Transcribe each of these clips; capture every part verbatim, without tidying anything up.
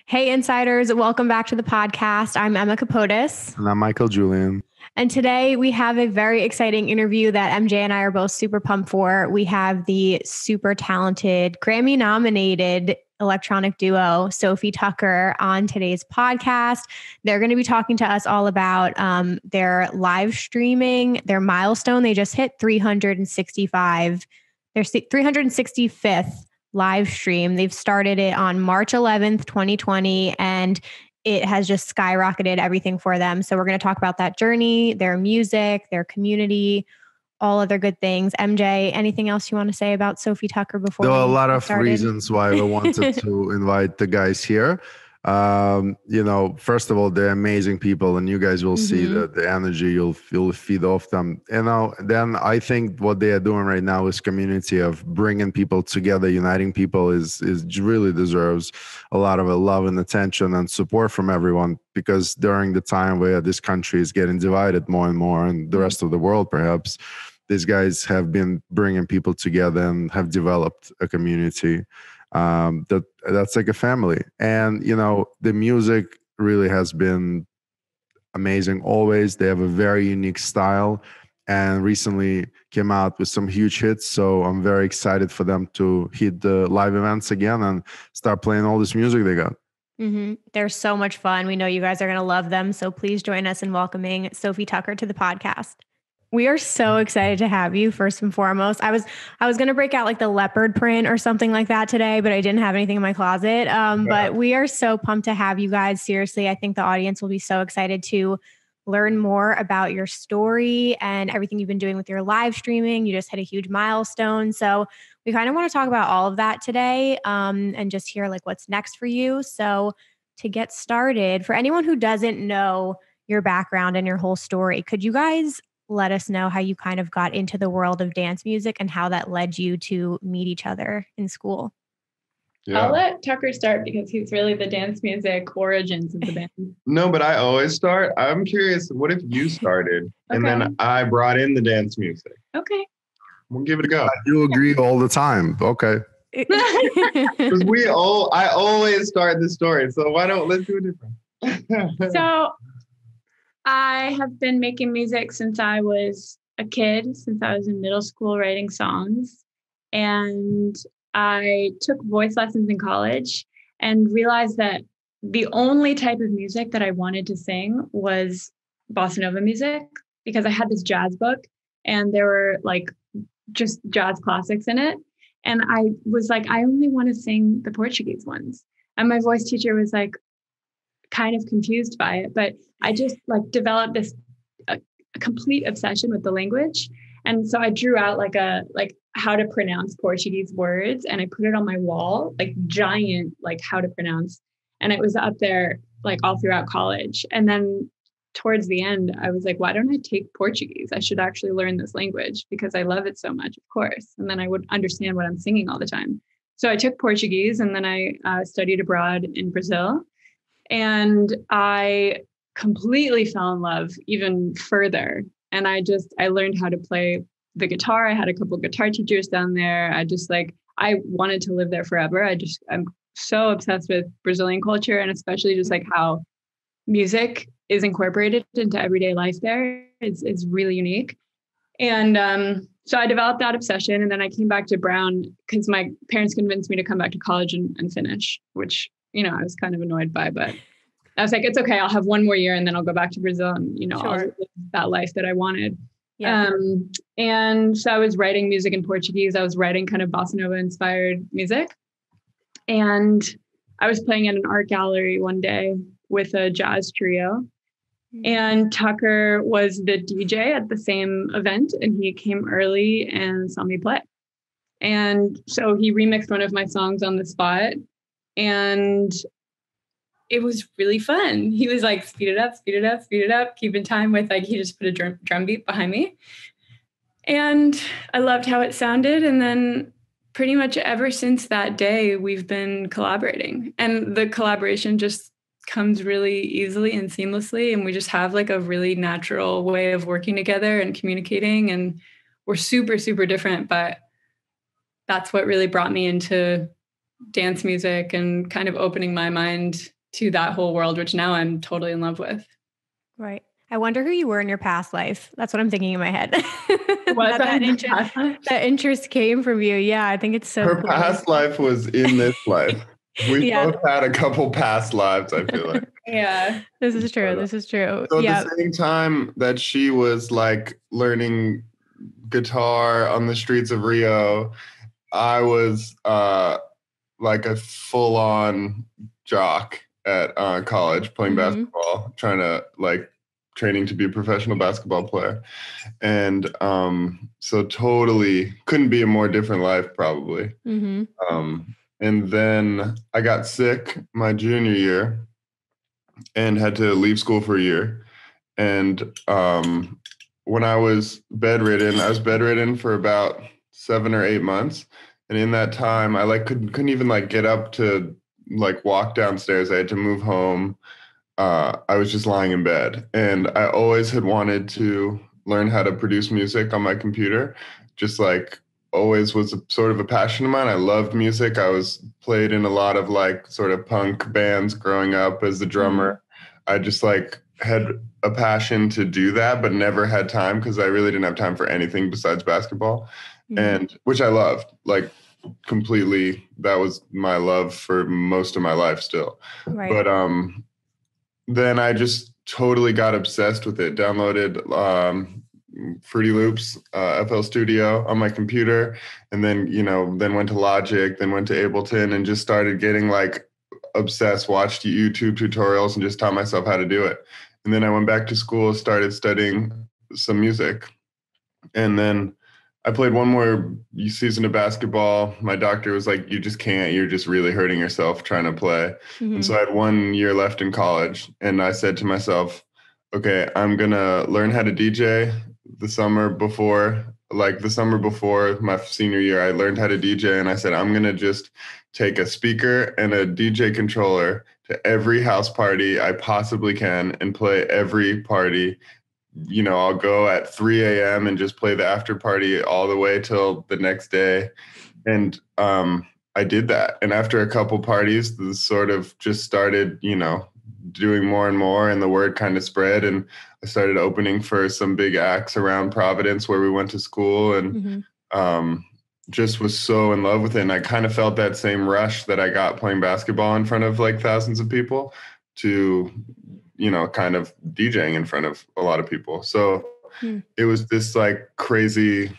Hey, insiders, welcome back to the podcast. I'm Emma Capotis. And I'm Michael Julian. And today we have a very exciting interview that M J and I are both super pumped for. We have the super talented, Grammy nominated electronic duo, Sofi Tukker, on today's podcast. They're going to be talking to us all about um, their live streaming, their milestone. They just hit three hundred sixty-five, their three hundred sixty-fifth live stream. They've started it on March eleventh, twenty twenty, and it has just skyrocketed everything for them. So we're going to talk about that journey, their music, their community, all other good things. M J, anything else you want to say about Sofi Tukker before? There are a lot of started? reasons why I wanted to invite the guys here. Um, you know, first of all, they're amazing people, and you guys will mm-hmm. see the, the energy you'll you'll feed off them. You know, then I think what they are doing right now is community of bringing people together, uniting people is is really deserves a lot of love and attention and support from everyone, because during the time where this country is getting divided more and more, and the rest of the world perhaps, these guys have been bringing people together and have developed a community um that that's like a family. And you know, the music really has been amazing always. They have a very unique style and recently came out with some huge hits, so I'm very excited for them to hit the live events again and start playing all this music they got. Mm-hmm. They're so much fun. We know you guys are going to love them, so please join us in welcoming Sofi Tukker to the podcast. We are so excited to have you, first and foremost. I was I was going to break out like the leopard print or something like that today, but I didn't have anything in my closet. Um, yeah. But we are so pumped to have you guys. Seriously, I think the audience will be so excited to learn more about your story and everything you've been doing with your live streaming. You just hit a huge milestone. So we kind of want to talk about all of that today um, and just hear like what's next for you. So to get started, for anyone who doesn't know your background and your whole story, could you guys let us know how you kind of got into the world of dance music and how that led you to meet each other in school? Yeah. I'll let Tucker start because he's really the dance music origins of the band. No, but I always start. I'm curious, what if you started okay. and then I brought in the dance music? Okay. We'll give it a go. You agree all the time. Okay. Because we all, I always start the story. So why don't, let's do it different. So I have been making music since I was a kid, since I was in middle school writing songs. And I took voice lessons in college and realized that the only type of music that I wanted to sing was bossa nova music, because I had this jazz book and there were like just jazz classics in it. And I was like, I only want to sing the Portuguese ones. And my voice teacher was like, kind of confused by it, but I just like developed this a, a complete obsession with the language. And so I drew out like a, like how to pronounce Portuguese words. And I put it on my wall, like giant, like how to pronounce. And it was up there like all throughout college. And then towards the end, I was like, why don't I take Portuguese? I should actually learn this language because I love it so much, of course. And then I would understand what I'm singing all the time. So I took Portuguese and then I uh, studied abroad in Brazil. And I completely fell in love even further. And I just, I learned how to play the guitar. I had a couple of guitar teachers down there. I just like, I wanted to live there forever. I just, I'm so obsessed with Brazilian culture and especially just like how music is incorporated into everyday life there. It's, it's really unique. And um, so I developed that obsession. And then I came back to Brown because my parents convinced me to come back to college and, and finish, which you know, I was kind of annoyed by, but I was like, it's okay. I'll have one more year and then I'll go back to Brazil and, you know, sure. I'll live that life that I wanted. Yeah. Um, and so I was writing music in Portuguese. I was writing kind of bossa nova inspired music. And I was playing at an art gallery one day with a jazz trio. Mm-hmm. And Tucker was the D J at the same event and he came early and saw me play. And so he remixed one of my songs on the spot. And it was really fun. He was like, speed it up, speed it up, speed it up, keep in time with like, he just put a drum, drum beat behind me. And I loved how it sounded. And then pretty much ever since that day, we've been collaborating. And the collaboration just comes really easily and seamlessly. And we just have like a really natural way of working together and communicating. And we're super, super different. But that's what really brought me into dance music and kind of opening my mind to that whole world, which now I'm totally in love with. Right. I wonder who you were in your past life. That's what I'm thinking in my head. Was that, that, in interest, that interest came from you. Yeah, I think it's so Her cool. past life was in this life. We Yeah. both had a couple past lives, I feel like. Yeah. This is true. This is true. So yeah. at the same time that she was like learning guitar on the streets of Rio, I was uh, like a full-on jock at uh, college playing Mhm. basketball, trying to like training to be a professional basketball player. And um, so totally couldn't be a more different life probably. Mhm. Um, and then I got sick my junior year and had to leave school for a year. And um, when I was bedridden, I was bedridden for about seven or eight months. And in that time, I like couldn't couldn't even like get up to like walk downstairs. I had to move home. Uh, I was just lying in bed, and I always had wanted to learn how to produce music on my computer. Just like always was a, sort of a passion of mine. I loved music. I was played in a lot of like sort of punk bands growing up as the drummer. Mm-hmm. I just like had a passion to do that, but never had time because I really didn't have time for anything besides basketball, mm-hmm. and which I loved, like completely. That was my love for most of my life still. Right. But um, then I just totally got obsessed with it. Downloaded um, Fruity Loops, uh, F L Studio on my computer, and then you know, then went to Logic, then went to Ableton, and just started getting like obsessed. Watched YouTube tutorials and just taught myself how to do it. And then I went back to school, started studying some music. And then I played one more season of basketball. My doctor was like, you just can't, you're just really hurting yourself trying to play. Mm-hmm. And so I had one year left in college. And I said to myself, okay, I'm going to learn how to D J the summer before, like the summer before my senior year, I learned how to D J. And I said, I'm going to just take a speaker and a D J controller to every house party I possibly can and play every party. You know, I'll go at three a.m. and just play the after party all the way till the next day. And um, I did that. And after a couple parties, this sort of just started, you know, doing more and more, and the word kind of spread. And I started opening for some big acts around Providence where we went to school, and mm-hmm. um, just was so in love with it. And I kind of felt that same rush that I got playing basketball in front of like thousands of people to, you know, kind of DJing in front of a lot of people. So hmm. it was this like crazy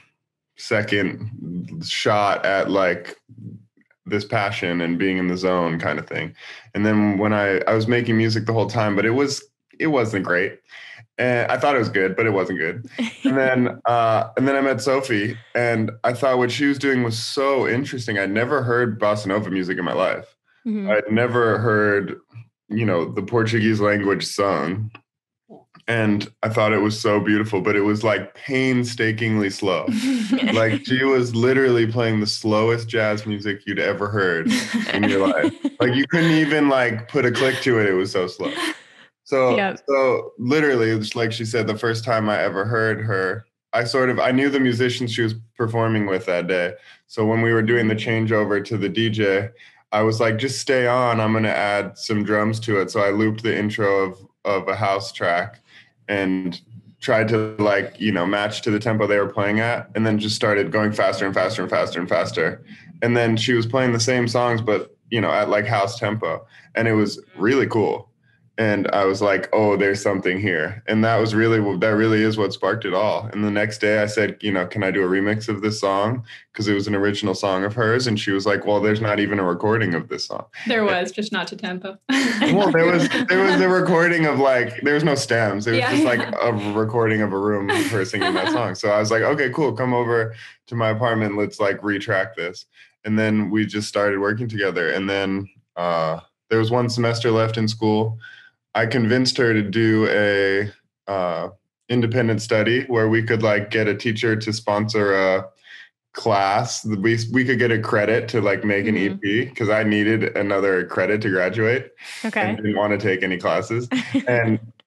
second shot at like this passion and being in the zone kind of thing. And then when I, I was making music the whole time, but it was, it wasn't great. And I thought it was good, but it wasn't good. And then, uh, and then I met Sophie, and I thought what she was doing was so interesting. I'd never heard bossa nova music in my life. Mm-hmm. I'd never heard, you know, the Portuguese language sung. And I thought it was so beautiful, but it was like painstakingly slow. Like she was literally playing the slowest jazz music you'd ever heard in your life. Like you couldn't even like put a click to it. It was so slow. So, yep. so literally, it's like she said, the first time I ever heard her, I sort of, I knew the musicians she was performing with that day. So when we were doing the changeover to the D J, I was like, just stay on. I'm going to add some drums to it. So I looped the intro of, of a house track and tried to like, you know, match to the tempo they were playing at, and then just started going faster and faster and faster and faster. And then she was playing the same songs, but, you know, at like house tempo. And it was really cool. And I was like, oh, there's something here. And that was really, that really is what sparked it all. And the next day I said, you know, can I do a remix of this song? Because it was an original song of hers. And she was like, well, there's not even a recording of this song. There was, just not to tempo. Well, there was there was a recording of like, there was no stems. It was yeah. just like a recording of a room of her singing that song. So I was like, okay, cool. Come over to my apartment. Let's like retrack this. And then we just started working together. And then uh, there was one semester left in school. I convinced her to do a uh, independent study where we could like get a teacher to sponsor a class. We we could get a credit to like make an mm-hmm. E P because I needed another credit to graduate. Okay. And didn't want to take any classes. And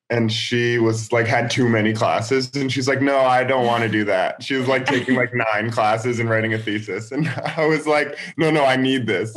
and she was like, had too many classes. And she's like, no, I don't want to do that. She was like taking like nine classes and writing a thesis. And I was like, no, no, I need this.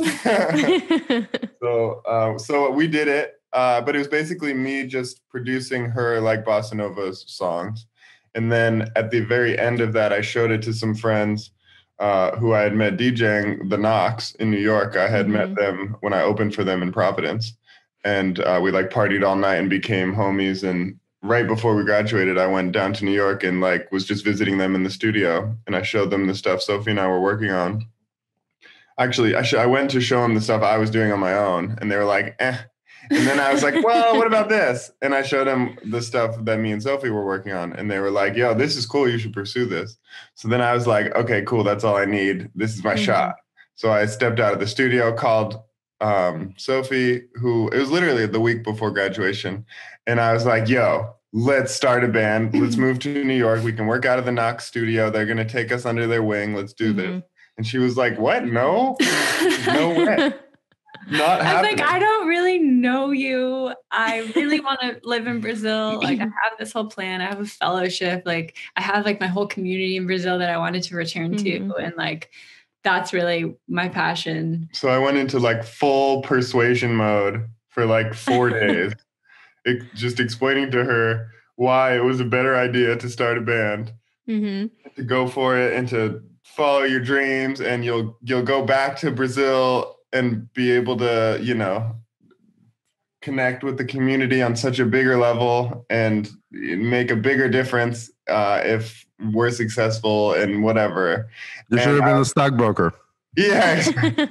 so, uh, so we did it. Uh, but it was basically me just producing her like bossa nova songs. And then at the very end of that, I showed it to some friends uh, who I had met DJing the Knox in New York. I had mm-hmm. met them when I opened for them in Providence. And uh, we like partied all night and became homies. And right before we graduated, I went down to New York and like was just visiting them in the studio. And I showed them the stuff Sophie and I were working on. Actually, I, sh- I went to show them the stuff I was doing on my own. And they were like, eh. And then I was like, well, what about this? And I showed them the stuff that me and Sophie were working on. And they were like, yo, this is cool. You should pursue this. So then I was like, okay, cool. That's all I need. This is my mm-hmm. shot. So I stepped out of the studio, called um, Sophie, who it was literally the week before graduation. And I was like, yo, let's start a band. Let's move to New York. We can work out of the Knox studio. They're going to take us under their wing. Let's do mm-hmm. this. And she was like, what? No, no way. Not I was like, I don't really know you. I really want to live in Brazil. Like, I have this whole plan. I have a fellowship. Like, I have like my whole community in Brazil that I wanted to return mm-hmm. to. And like, that's really my passion. So I went into like full persuasion mode for like four days, it, just explaining to her why it was a better idea to start a band, mm-hmm. to go for it and to follow your dreams. And you'll you'll go back to Brazil and be able to, you know, connect with the community on such a bigger level and make a bigger difference uh, if we're successful and whatever. You should have been I, a stockbroker. Yeah.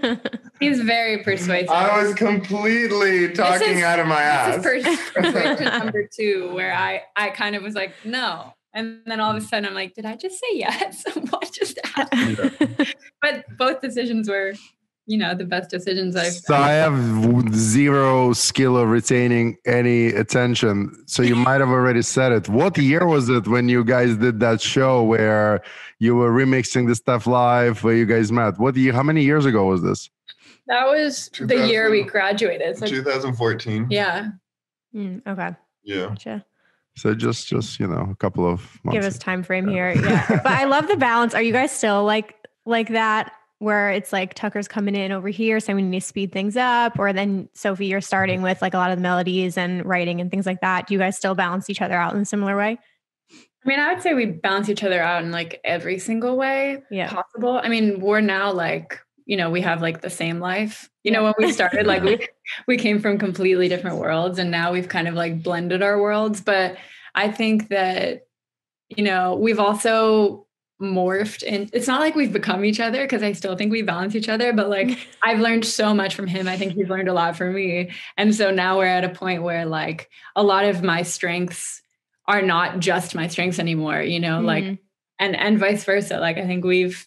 He's very persuasive. I was completely talking is, out of my ass. This is persuasion number two, where I, I kind of was like, no. And then all of a sudden I'm like, did I just say yes? What just happened? Yeah. But both decisions were, you know, the best decisions I've So I have zero skill of retaining any attention. So you might have already said it. What year was it when you guys did that show where you were remixing the stuff live, where you guys met? What year? How many years ago was this? That was the year we graduated. So twenty fourteen. Yeah. Mm, okay. Yeah. Gotcha. So just, just, you know, a couple of months. Give us time frame here. Yeah. But I love the balance. Are you guys still like, like that? Where it's like Tucker's coming in over here, so we need to speed things up, or then Sophie, you're starting with like a lot of the melodies and writing and things like that. Do you guys still balance each other out in a similar way? I mean, I would say we balance each other out in like every single way yeah. possible. I mean, we're now like, you know, we have like the same life. You know, when we started, like we we came from completely different worlds, and now we've kind of like blended our worlds. But I think that, you know, we've also morphed, and it's not like we've become each other, because I still think we balance each other, but like I've learned so much from him. I think he's learned a lot from me. And so now we're at a point where like a lot of my strengths are not just my strengths anymore, you know, mm-hmm. like, and, and vice versa. Like, I think we've,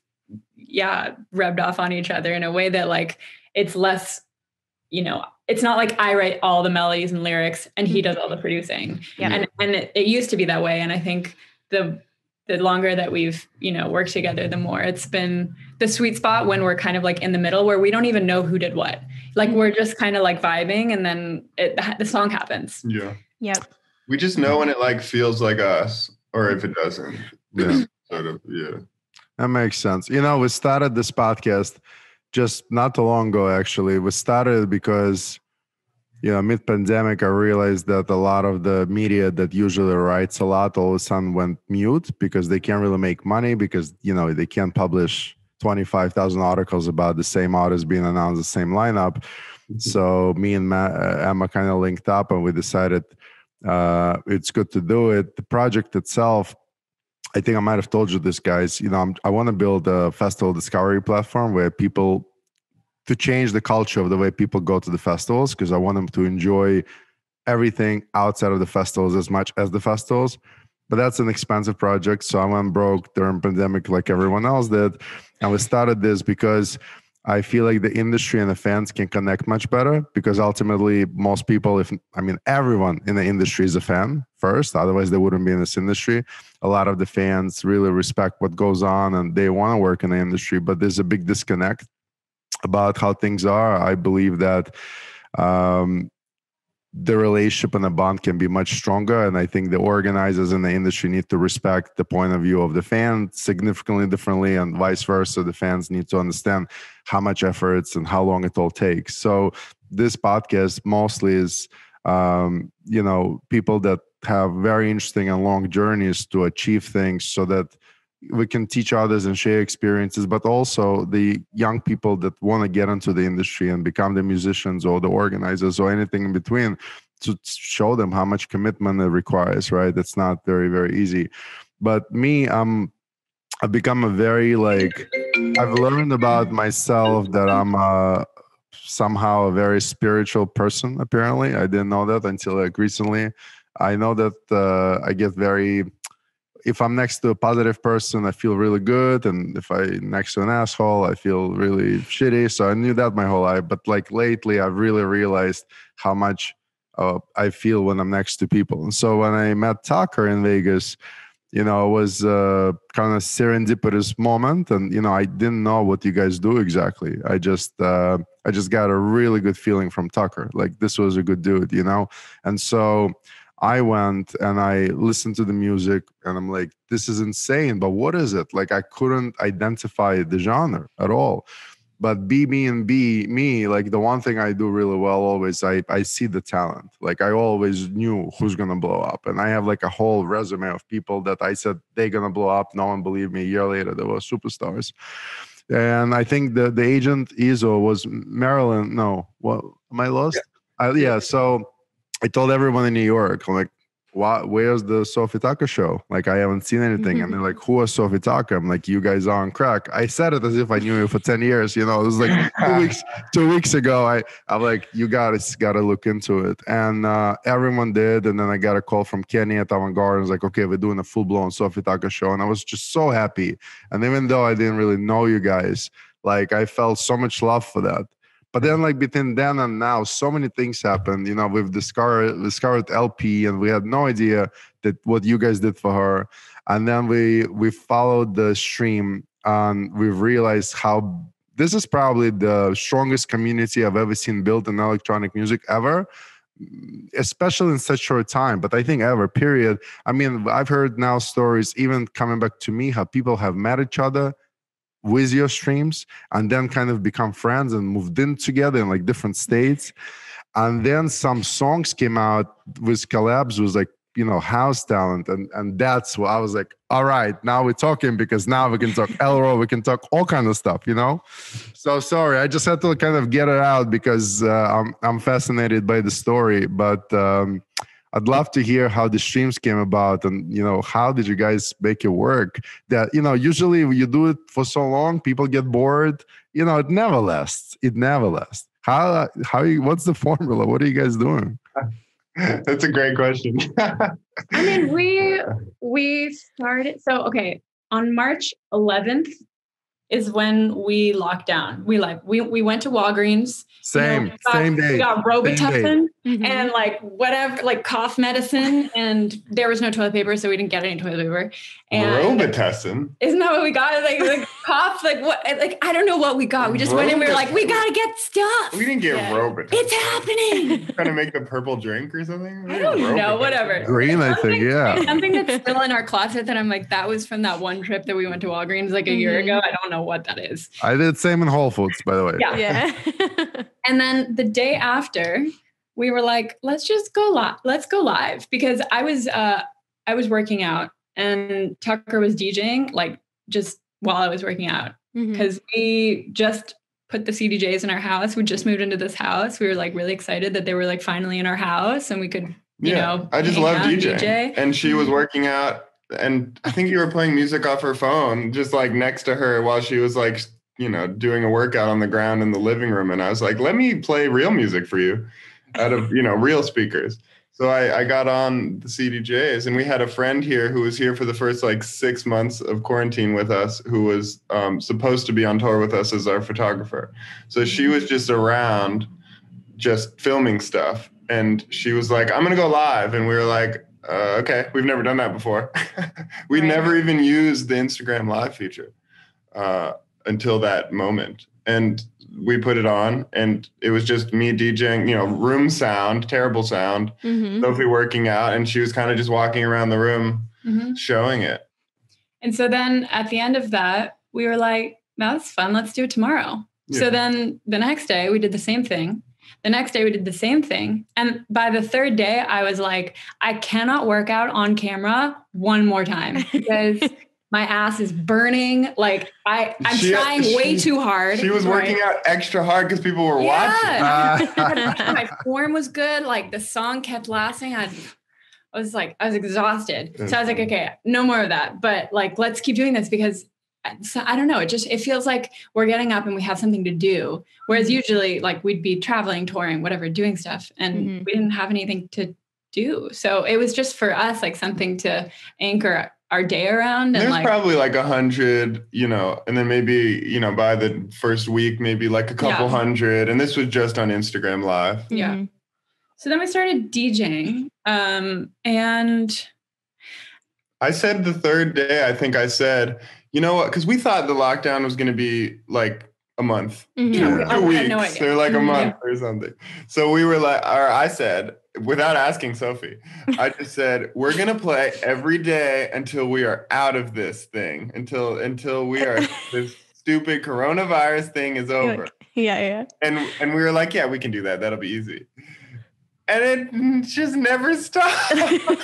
yeah, rubbed off on each other in a way that like, it's less, you know, it's not like I write all the melodies and lyrics and he does all the producing. Yeah. And, and it, it used to be that way. And I think the, the longer that we've, you know, worked together, the more it's been the sweet spot when we're kind of like in the middle, where we don't even know who did what. Like we're just kind of like vibing, and then it, the song happens. Yeah. Yep. We just know when it like feels like us, or if it doesn't. Yeah. Sort of, yeah. That makes sense. You know, we started this podcast just not too long ago, actually. We started because, you know, mid-pandemic, I realized that a lot of the media that usually writes a lot all of a sudden went mute because they can't really make money, because, you know, they can't publish twenty-five thousand articles about the same artist being announced, the same lineup. Mm-hmm. So me and Ma- uh, Emma kind of linked up, and we decided uh, it's good to do it. The project itself, I think I might have told you this, guys, you know, I'm, I want to build a festival discovery platform where people, to change the culture of the way people go to the festivals, because I want them to enjoy everything outside of the festivals as much as the festivals. But that's an expensive project, so I went broke during pandemic like everyone else did. And we started this because I feel like the industry and the fans can connect much better, because ultimately most people, if I mean everyone in the industry is a fan first, otherwise they wouldn't be in this industry. A lot of the fans really respect what goes on and they want to work in the industry, but there's a big disconnect about how things are. I believe that um, the relationship and the bond can be much stronger. And I think the organizers in the industry need to respect the point of view of the fan significantly differently, and vice versa. The fans need to understand how much efforts and how long it all takes. So this podcast mostly is, um, you know, people that have very interesting and long journeys to achieve things so that we can teach others and share experiences, but also the young people that want to get into the industry and become the musicians or the organizers or anything in between, to show them how much commitment it requires, right? It's not very, very easy. But me, um, I've become a very, like, I've learned about myself that I'm a, somehow a very spiritual person, apparently. I didn't know that until like recently. I know that uh, I get very... if I'm next to a positive person, I feel really good. And if I next to an asshole, I feel really shitty. So I knew that my whole life. But like lately, I've really realized how much uh, I feel when I'm next to people. And so when I met Tukker in Vegas, you know, it was a kind of serendipitous moment. And, you know, I didn't know what you guys do exactly. I just, uh, I just got a really good feeling from Tukker. Like, this was a good dude, you know? And so I went and I listened to the music and I'm like, this is insane, but what is it? Like, I couldn't identify the genre at all. But be me and be me, like the one thing I do really well always, I, I see the talent. Like, I always knew who's going to blow up. And I have like a whole resume of people that I said they're going to blow up. No one believed me. A year later, they were superstars. And I think the, the agent I S O was Maryland. No, what, am I lost? Yeah. Uh, yeah. So I told everyone in New York, I'm like, "What? Where's the Sofi Tukker show? Like, I haven't seen anything." And they're like, "Who is Sofi Tukker?" I'm like, "You guys are on crack." I said it as if I knew you for ten years. You know, it was like two weeks, two weeks ago. I, I'm like, "You guys got to look into it." And uh, everyone did. And then I got a call from Kenny at Avant-Garde. I was like, "Okay, we're doing a full-blown Sofi Tukker show." And I was just so happy. And even though I didn't really know you guys, like, I felt so much love for that. But then, like, between then and now, so many things happened. You know, we've discovered, discovered L P, and we had no idea that what you guys did for her. And then we we followed the stream, and we've realized how this is probably the strongest community I've ever seen built in electronic music ever, especially in such short time. But I think ever, period. I mean, I've heard now stories, even coming back to me, how people have met each other with your streams and then kind of become friends and moved in together in like different states. And then some songs came out with collabs with like, you know, house talent. And, and that's what I was like, all right, now we're talking, because now we can talk Elro, we can talk all kind of stuff, you know? So sorry, I just had to kind of get it out because uh, I'm, I'm fascinated by the story. But um, I'd love to hear how the streams came about, and, you know, how did you guys make it work? That, you know, usually when you do it for so long, people get bored. You know, it never lasts. It never lasts. How, how, you, what's the formula? What are you guys doing? That's a great question. I mean, we, we started, so, okay, on March eleventh is when we locked down. We like, we, we went to Walgreens. Same, you know, got, same day. We got Robitussin Mm-hmm. and like whatever, like cough medicine, and there was no toilet paper, so we didn't get any toilet paper. And Robitussin? Isn't that what we got? Like, like cough, like what? Like, I don't know what we got. We just Robitussin. went in, we were like, we got to get stuff. We didn't get yeah. Robitussin. It's happening. Trying to make the purple drink or something? I don't Robitussin. know, whatever. Green, I think, yeah. Something that's still in our closet that I'm like, that was from that one trip that we went to Walgreens like a mm-hmm. year ago. I don't know what that is. I did same in Whole Foods, by the way. Yeah. yeah. And then the day after, we were like, let's just go live. Let's go live, because I was uh, I was working out and Tukker was DJing, like just while I was working out, because mm-hmm. we just put the C D Js in our house. We just moved into this house. We were like really excited that they were like finally in our house and we could, you yeah, know, I just love DJing. D J. And she was working out, and I think you were playing music off her phone, just like next to her while she was like, you know, doing a workout on the ground in the living room. And I was like, let me play real music for you out of, you know, real speakers. So I, I got on the C D Js, and we had a friend here who was here for the first like six months of quarantine with us, who was um, supposed to be on tour with us as our photographer. So she was just around just filming stuff. And she was like, I'm going to go live. And we were like, uh, okay, we've never done that before. we right. never even used the Instagram live feature uh, until that moment. And we put it on, and it was just me DJing, you know, room sound, terrible sound, mm-hmm. Sophie working out, and she was kind of just walking around the room mm-hmm. showing it. And so then at the end of that, we were like, that's fun. Let's do it tomorrow. Yeah. So then the next day we did the same thing. The next day we did the same thing. And by the third day, I was like, I cannot work out on camera one more time because my ass is burning. Like I, I'm she, trying she, way too hard. She was working right? out extra hard because people were yeah. watching. Uh. My form was good. Like the song kept lasting. I I was like, I was exhausted. So I was like, okay, no more of that. But like, let's keep doing this because so I don't know. It just, it feels like we're getting up and we have something to do. Whereas mm-hmm. usually like we'd be traveling, touring, whatever, doing stuff. And mm-hmm. we didn't have anything to do. So it was just for us, like something to anchor our day around. And there's like, probably like a hundred, you know, and then maybe, you know, by the first week, maybe like a couple yeah. hundred. And this was just on Instagram Live. Yeah. Mm-hmm. So then we started DJing. Um, and I said the third day, I think I said, you know what? Because we thought the lockdown was going to be like a month, mm-hmm. two, yeah. two weeks, no or like a month yeah. or something. So we were like, or I said, without asking Sophie, I just said, we're going to play every day until we are out of this thing, until until we are, this stupid coronavirus thing is over. Yeah, yeah. And and we were like, yeah, we can do that. That'll be easy. And it just never stopped.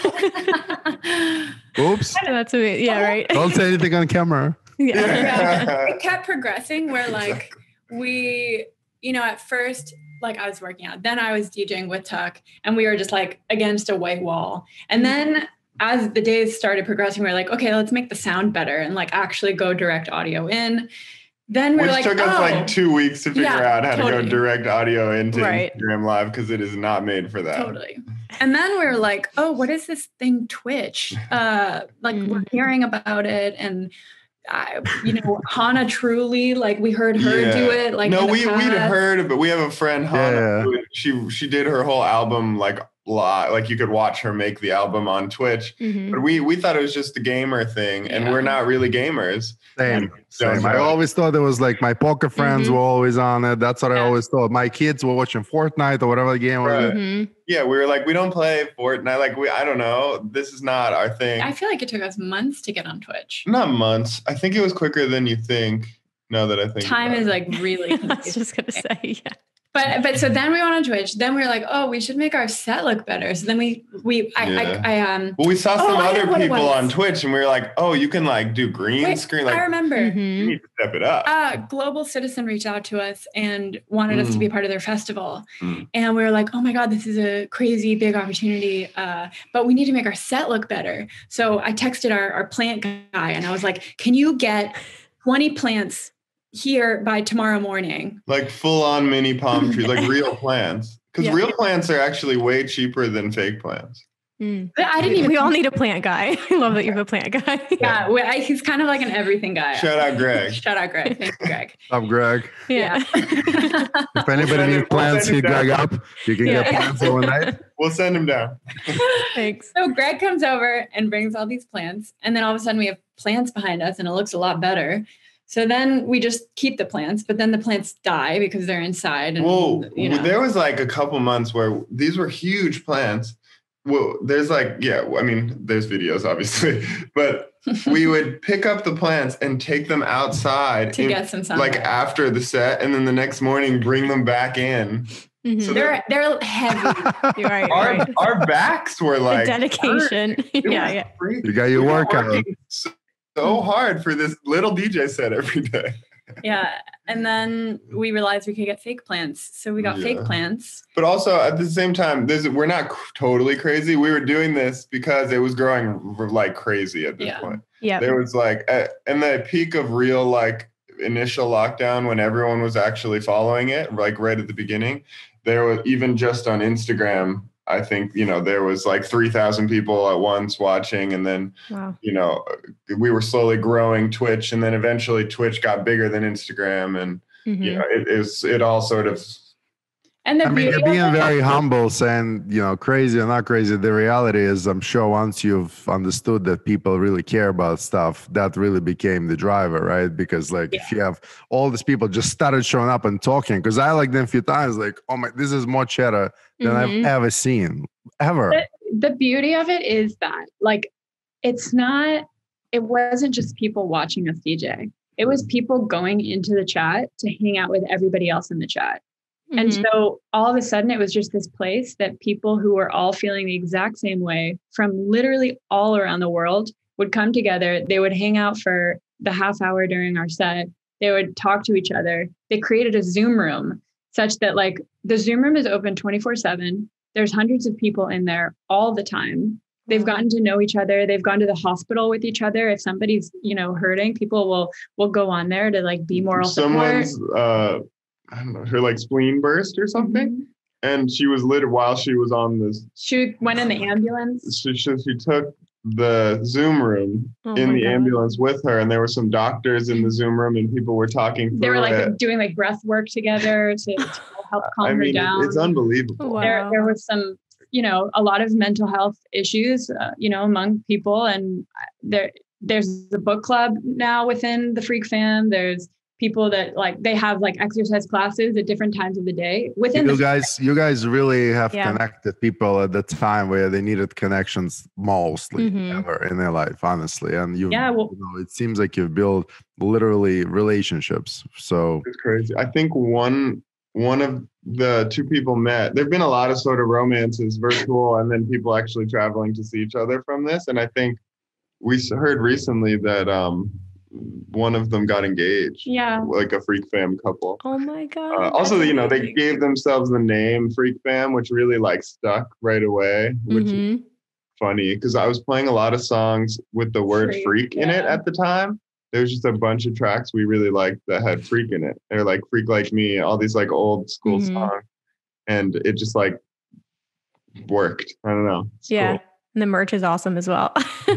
Oops. That's a, yeah, right. Don't say anything on camera. Yeah. yeah. It kept progressing where like we, you know, at first, like I was working out, then I was DJing with Tuck and we were just like against a white wall. And then as the days started progressing, we were like, okay, let's make the sound better and like actually go direct audio in. Then we're Which like, took us oh, like two weeks to figure yeah, out how totally. to go direct audio into right. Instagram Live because it is not made for that. Totally. And then we were like, oh, what is this thing, Twitch? Uh, like mm-hmm. we're hearing about it, and uh, you know, Hannah Truly, like we heard her yeah. do it. Like no, we we'd heard, but we have a friend Hannah. Yeah. She she did her whole album like live, like you could watch her make the album on Twitch. Mm-hmm. But we we thought it was just a gamer thing, yeah. and we're not really gamers. Same, same. I always thought it was like my poker friends mm-hmm. were always on it. That's what yeah. I always thought. My kids were watching Fortnite or whatever the game was. Right. Mm-hmm. Yeah, we were like, we don't play Fortnite. Like we, I don't know. This is not our thing. I feel like it took us months to get on Twitch. Not months. I think it was quicker than you think. Now that I think time is it. like really. I was just gonna say yeah. But but so then we went on Twitch. Then we were like, oh, we should make our set look better. So then we we I yeah. I, I um. Well, we saw some oh, other people on Twitch, and we were like, oh, you can like do green Wait, screen. Like I remember. Mm-hmm. You need to step it up. Uh, Global Citizen reached out to us and wanted mm. us to be a part of their festival, mm. and we were like, oh my god, this is a crazy big opportunity. Uh, but we need to make our set look better. So I texted our our plant guy, and I was like, can you get twenty plants here by tomorrow morning? Like full on mini palm trees, like real plants. Because yeah. real plants are actually way cheaper than fake plants. Mm. I didn't even. We all need a plant guy. I love that you have a plant guy. Yeah, we, I, he's kind of like an everything guy. Shout out Greg. Shout out Greg. Thanks, Greg. I'm Greg. Yeah. If anybody needs plants, hit Greg up. You can yeah. get plants overnight. We'll send him down. Thanks. So Greg comes over and brings all these plants, and then all of a sudden we have plants behind us, and it looks a lot better. So then we just keep the plants, but then the plants die because they're inside. And, Whoa, you know. There was like a couple months where these were huge plants. Well, there's like, yeah, I mean, there's videos obviously, but we would pick up the plants and take them outside to in, get some sunlight. Like after the set, and then the next morning bring them back in. Mm-hmm. So they're they're heavy. You're right. Our right. our backs were like the dedication. yeah, yeah. Crazy. You got your we workout. So, so hard for this little D J set every day. Yeah. And then we realized we could get fake plants. So we got yeah. fake plants. But also at the same time, this we're not totally crazy. We were doing this because it was growing like crazy at this yeah. point. Yeah. There was like at, in the peak of real like initial lockdown when everyone was actually following it, like right at the beginning, there was even just on Instagram, I think, you know, there was like three thousand people at once watching. And then, wow. you know, we were slowly growing Twitch. And then eventually Twitch got bigger than Instagram. And, mm-hmm. you know, it is, it all sort of And the I mean, beauty you're being of it, very humble, saying, you know, crazy or not crazy. The reality is, I'm sure once you've understood that people really care about stuff, that really became the driver, right? Because like, Yeah. if you have all these people just started showing up and talking, because I like them a few times, like, oh my, this is more cheddar than Mhm. I've ever seen, ever. the, the beauty of it is that like, it's not, it wasn't just people watching us D J. It was people going into the chat to hang out with everybody else in the chat. And Mhm. so all of a sudden it was just this place that people who were all feeling the exact same way from literally all around the world would come together. They would hang out for the half hour during our set. They would talk to each other. They created a Zoom room such that like the Zoom room is open twenty-four seven. There's hundreds of people in there all the time. They've gotten to know each other. They've gone to the hospital with each other. If somebody's, you know, hurting, people will will go on there to like be moral support. Someone's uh I don't know, her like spleen burst or something. Mhm. And she was lit while she was on this. She went in the ambulance. She, she, she took the Zoom room Oh in my the God. ambulance with her, and there were some doctors in the Zoom room, and people were talking through They were like it. doing like breath work together to, to help calm I mean, her down. it's unbelievable. Wow. There, there was some, you know, a lot of mental health issues, uh, you know, among people, and there, there's a book club now within the Freak Fam. There's people that like they have like exercise classes at different times of the day within You the guys, you guys really have Yeah. connected people at the time where they needed connections mostly Mhm. ever in their life, honestly. And you, Yeah, well- you know, it seems like you've built literally relationships. So It's crazy. I think one one of the two people met. There've been a lot of sort of romances, virtual, and then people actually traveling to see each other from this. And I think we s- heard recently that um, one of them got engaged. Yeah. Like a Freak Fam couple. Oh my God. Uh, also, that's you know, they amazing. gave themselves the name Freak Fam, which really like stuck right away, which is Mhm. funny because I was playing a lot of songs with the word Freak, freak in it yeah. at the time. There was just a bunch of tracks we really liked that had freak in it. They're like Freak Like Me, all these like old school Mhm. songs. And it just like worked. I don't know. It's Yeah. cool. And the merch is awesome as well.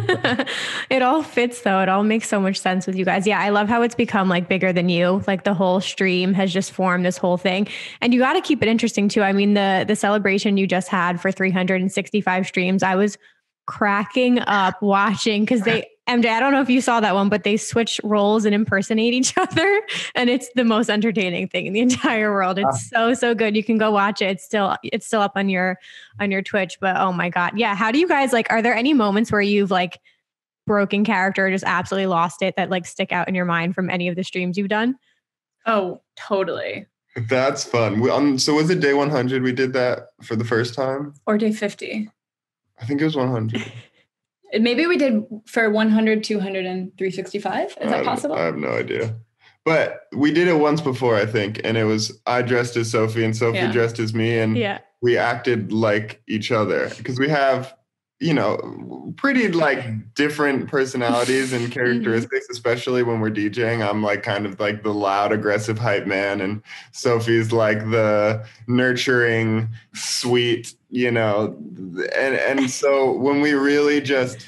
It all fits though. It all makes so much sense with you guys. Yeah. I love how it's become like bigger than you. Like the whole stream has just formed this whole thing. And you got to keep it interesting too. I mean, the the celebration you just had for three hundred sixty-five streams, I was cracking up watching because they M J, I don't know if you saw that one, but they switch roles and impersonate each other. And it's the most entertaining thing in the entire world. It's so, so good. You can go watch it. It's still, it's still up on your, on your Twitch, but oh my God. Yeah. How do you guys like, are there any moments where you've like broken character or just absolutely lost it that like stick out in your mind from any of the streams you've done? Oh, totally. That's fun. We, um, so was it day one hundred we did that for the first time? Or day fifty. I think it was one hundred. Maybe we did for one hundred, two hundred, and three sixty-five. Is I that don't- possible? I have no idea. But we did it once before, I think. And it was, I dressed as Sophie and Sophie Yeah. dressed as me. And Yeah. we acted like each other because we have, you know, pretty like different personalities and characteristics, especially when we're DJing. I'm like kind of like the loud, aggressive hype man, and Sophie's like the nurturing, sweet, you know, and and so when we really just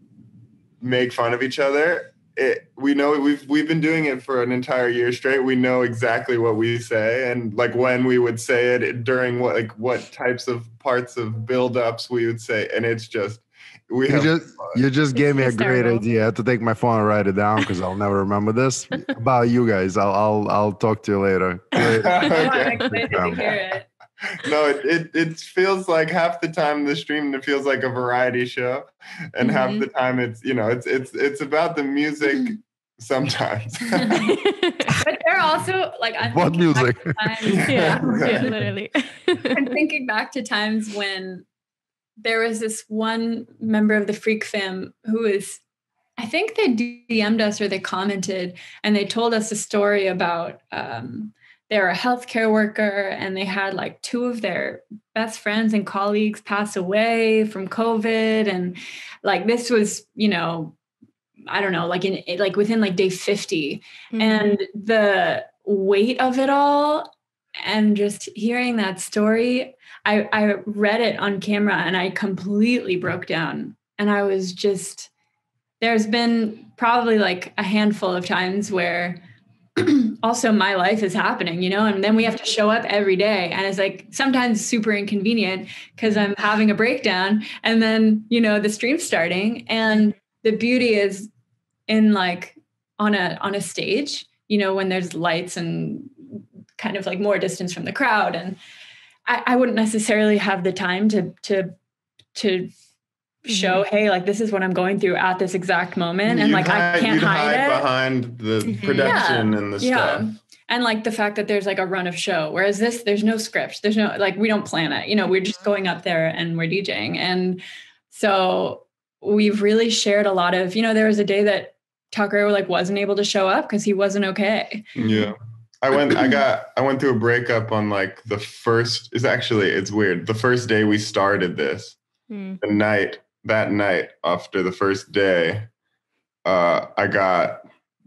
make fun of each other, it we know we've we've been doing it for an entire year straight. We know exactly what we say and like when we would say it, during what like what types of parts of build-ups we would say, and it's just we you have just you just gave me a great hysterical. idea. I have to take my phone and write it down because I'll never remember this. About you guys, I'll I'll I'll talk to you later. Great. I'm Okay. excited to hear it. No, it, it it feels like half the time the stream it feels like a variety show, and half Mhm. the time it's you know it's it's it's about the music sometimes. But they're also like I'm What thinking back music? to times- Yeah, yeah, Right. literally. I'm thinking back to times when there was this one member of the Freak Fam who is, I think they D M'd us or they commented and they told us a story about um, they're a healthcare worker and they had like two of their best friends and colleagues pass away from COVID. And like this was, you know, I don't know, like in like within like day fifty. Mhm. And the weight of it all and just hearing that story, I, I read it on camera and I completely broke down. And I was just, there's been probably like a handful of times where also my life is happening, you know, and then we have to show up every day. And it's like sometimes super inconvenient because I'm having a breakdown and then, you know, the stream's starting. And the beauty is in like on a, on a stage, you know, when there's lights and kind of like more distance from the crowd. And I, I wouldn't necessarily have the time to, to, to show, mm-hmm. hey, like this is what I'm going through at this exact moment. And you'd like, hide, I can't hide, hide it. Behind the production yeah. and the stuff. Yeah. And like the fact that there's like a run of show, whereas this, there's no script. There's no, like, we don't plan it, you know, we're just going up there and we're DJing. And so we've really shared a lot of, you know, there was a day that Tucker like wasn't able to show up because he wasn't okay. Yeah. I went, I got, I went through a breakup on like the first, it's actually, it's weird. The first day we started this, mm. the night, that night after the first day, uh, I got,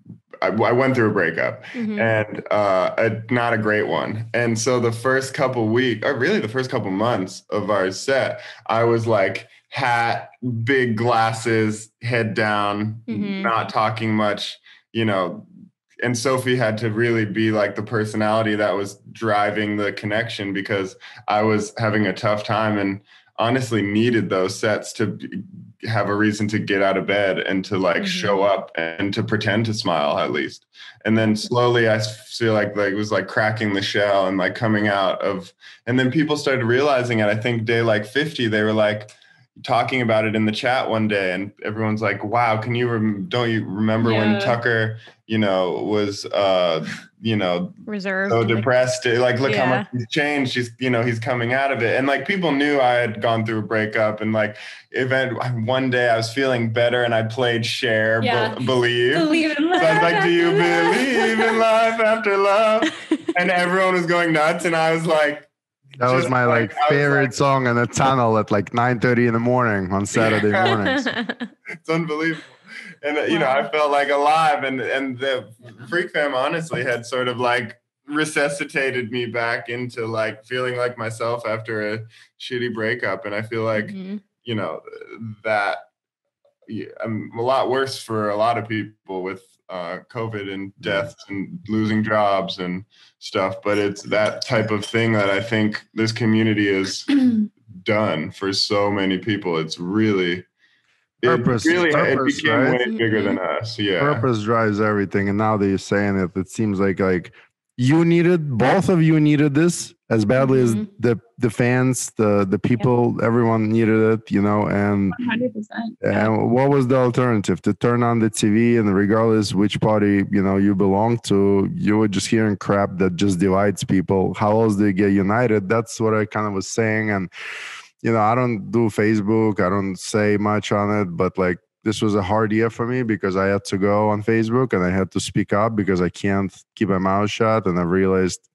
I, I went through a breakup mm-hmm. and uh, a, not a great one. And so the first couple weeks, or really the first couple months of our set, I was like hat, big glasses, head down, mm-hmm. not talking much, you know, and Sophie had to really be like the personality that was driving the connection because I was having a tough time and honestly needed those sets to have a reason to get out of bed and to like mm-hmm. show up and to pretend to smile at least. And then slowly I feel like, like it was like cracking the shell and like coming out of, and then people started realizing it. I think day like fifty, they were like talking about it in the chat one day and everyone's like, wow, can you, rem- don't you remember yeah. when Tucker, you know, was, uh, you know, reserved, so depressed, like, like look yeah. how much he's changed. He's, you know, he's coming out of it. And like, people knew I had gone through a breakup and like event one day I was feeling better and I played Share, yeah. be- Believe. Believe in life. So I was like, do you believe in life after love? And everyone was going nuts. And I was like, that was my like, like favorite like, song in the tunnel at like nine thirty in the morning on Saturday yeah. mornings. It's unbelievable. And, you know, I felt like alive and, and the Freak Fam honestly had sort of like resuscitated me back into like feeling like myself after a shitty breakup. And I feel like, mm-hmm. you know, that yeah, I'm a lot worse for a lot of people with uh, COVID and deaths and losing jobs and stuff. But it's that type of thing that I think this community has done for so many people. It's really... Purpose, it really purpose, it became right? way bigger than us. Yeah. Purpose drives everything. And now that you're saying it, it seems like like you needed, both of you needed this as badly mm-hmm. as the the fans, the the people, yeah. everyone needed it, you know, and one hundred percent. Yeah. And what was the alternative? To turn on the T V and regardless which party, you know, you belong to, you were just hearing crap that just divides people. How else do you get united? That's what I kind of was saying. And you know, I don't do Facebook. I don't say much on it, but like this was a hard year for me because I had to go on Facebook and I had to speak up because I can't keep my mouth shut. And I realized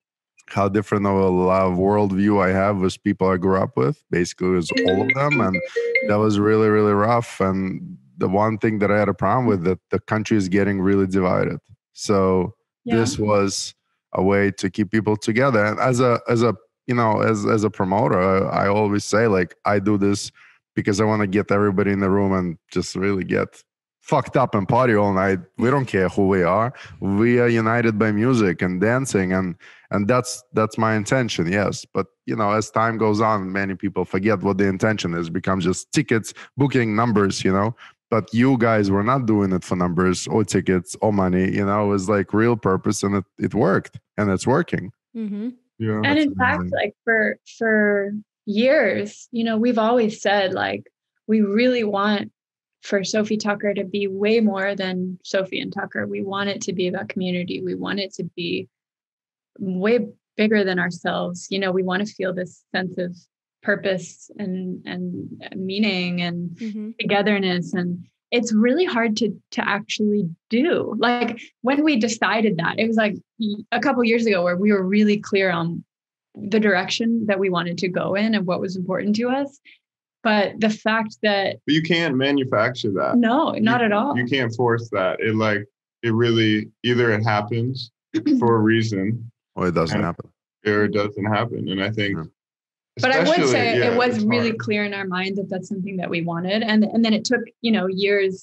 how different of a lot of worldview I have with people I grew up with. Basically, it was all of them. And that was really, really rough. And the one thing that I had a problem with, that the country is getting really divided. So yeah. this was a way to keep people together. And as a, as a, you know, as as a promoter, I, I always say, like, I do this because I want to get everybody in the room and just really get fucked up and party all night. We don't care who we are. We are united by music and dancing, and and that's that's my intention, yes. But, you know, as time goes on, many people forget what the intention is. It becomes just tickets, booking, numbers, you know. But you guys were not doing it for numbers or tickets or money, you know. It was like real purpose, and it, it worked, and it's working. Mm-hmm. Yeah, and in fact, like for for years, you know, we've always said like we really want for Sofi Tukker to be way more than Sofi and Tukker. We want it to be about community. We want it to be way bigger than ourselves. You know, we want to feel this sense of purpose and and meaning and mm-hmm. togetherness, and it's really hard to to actually do. Like when we decided that, it was like a couple of years ago where we were really clear on the direction that we wanted to go in and what was important to us. But the fact that but you can't manufacture that. No, not you, at all. You can't force that. It like it really either it happens for a reason or it doesn't happen. Or it doesn't happen. And I think yeah. But I would say yeah, it was really hard. Clear in our mind that that's something that we wanted. And, and then it took, you know, years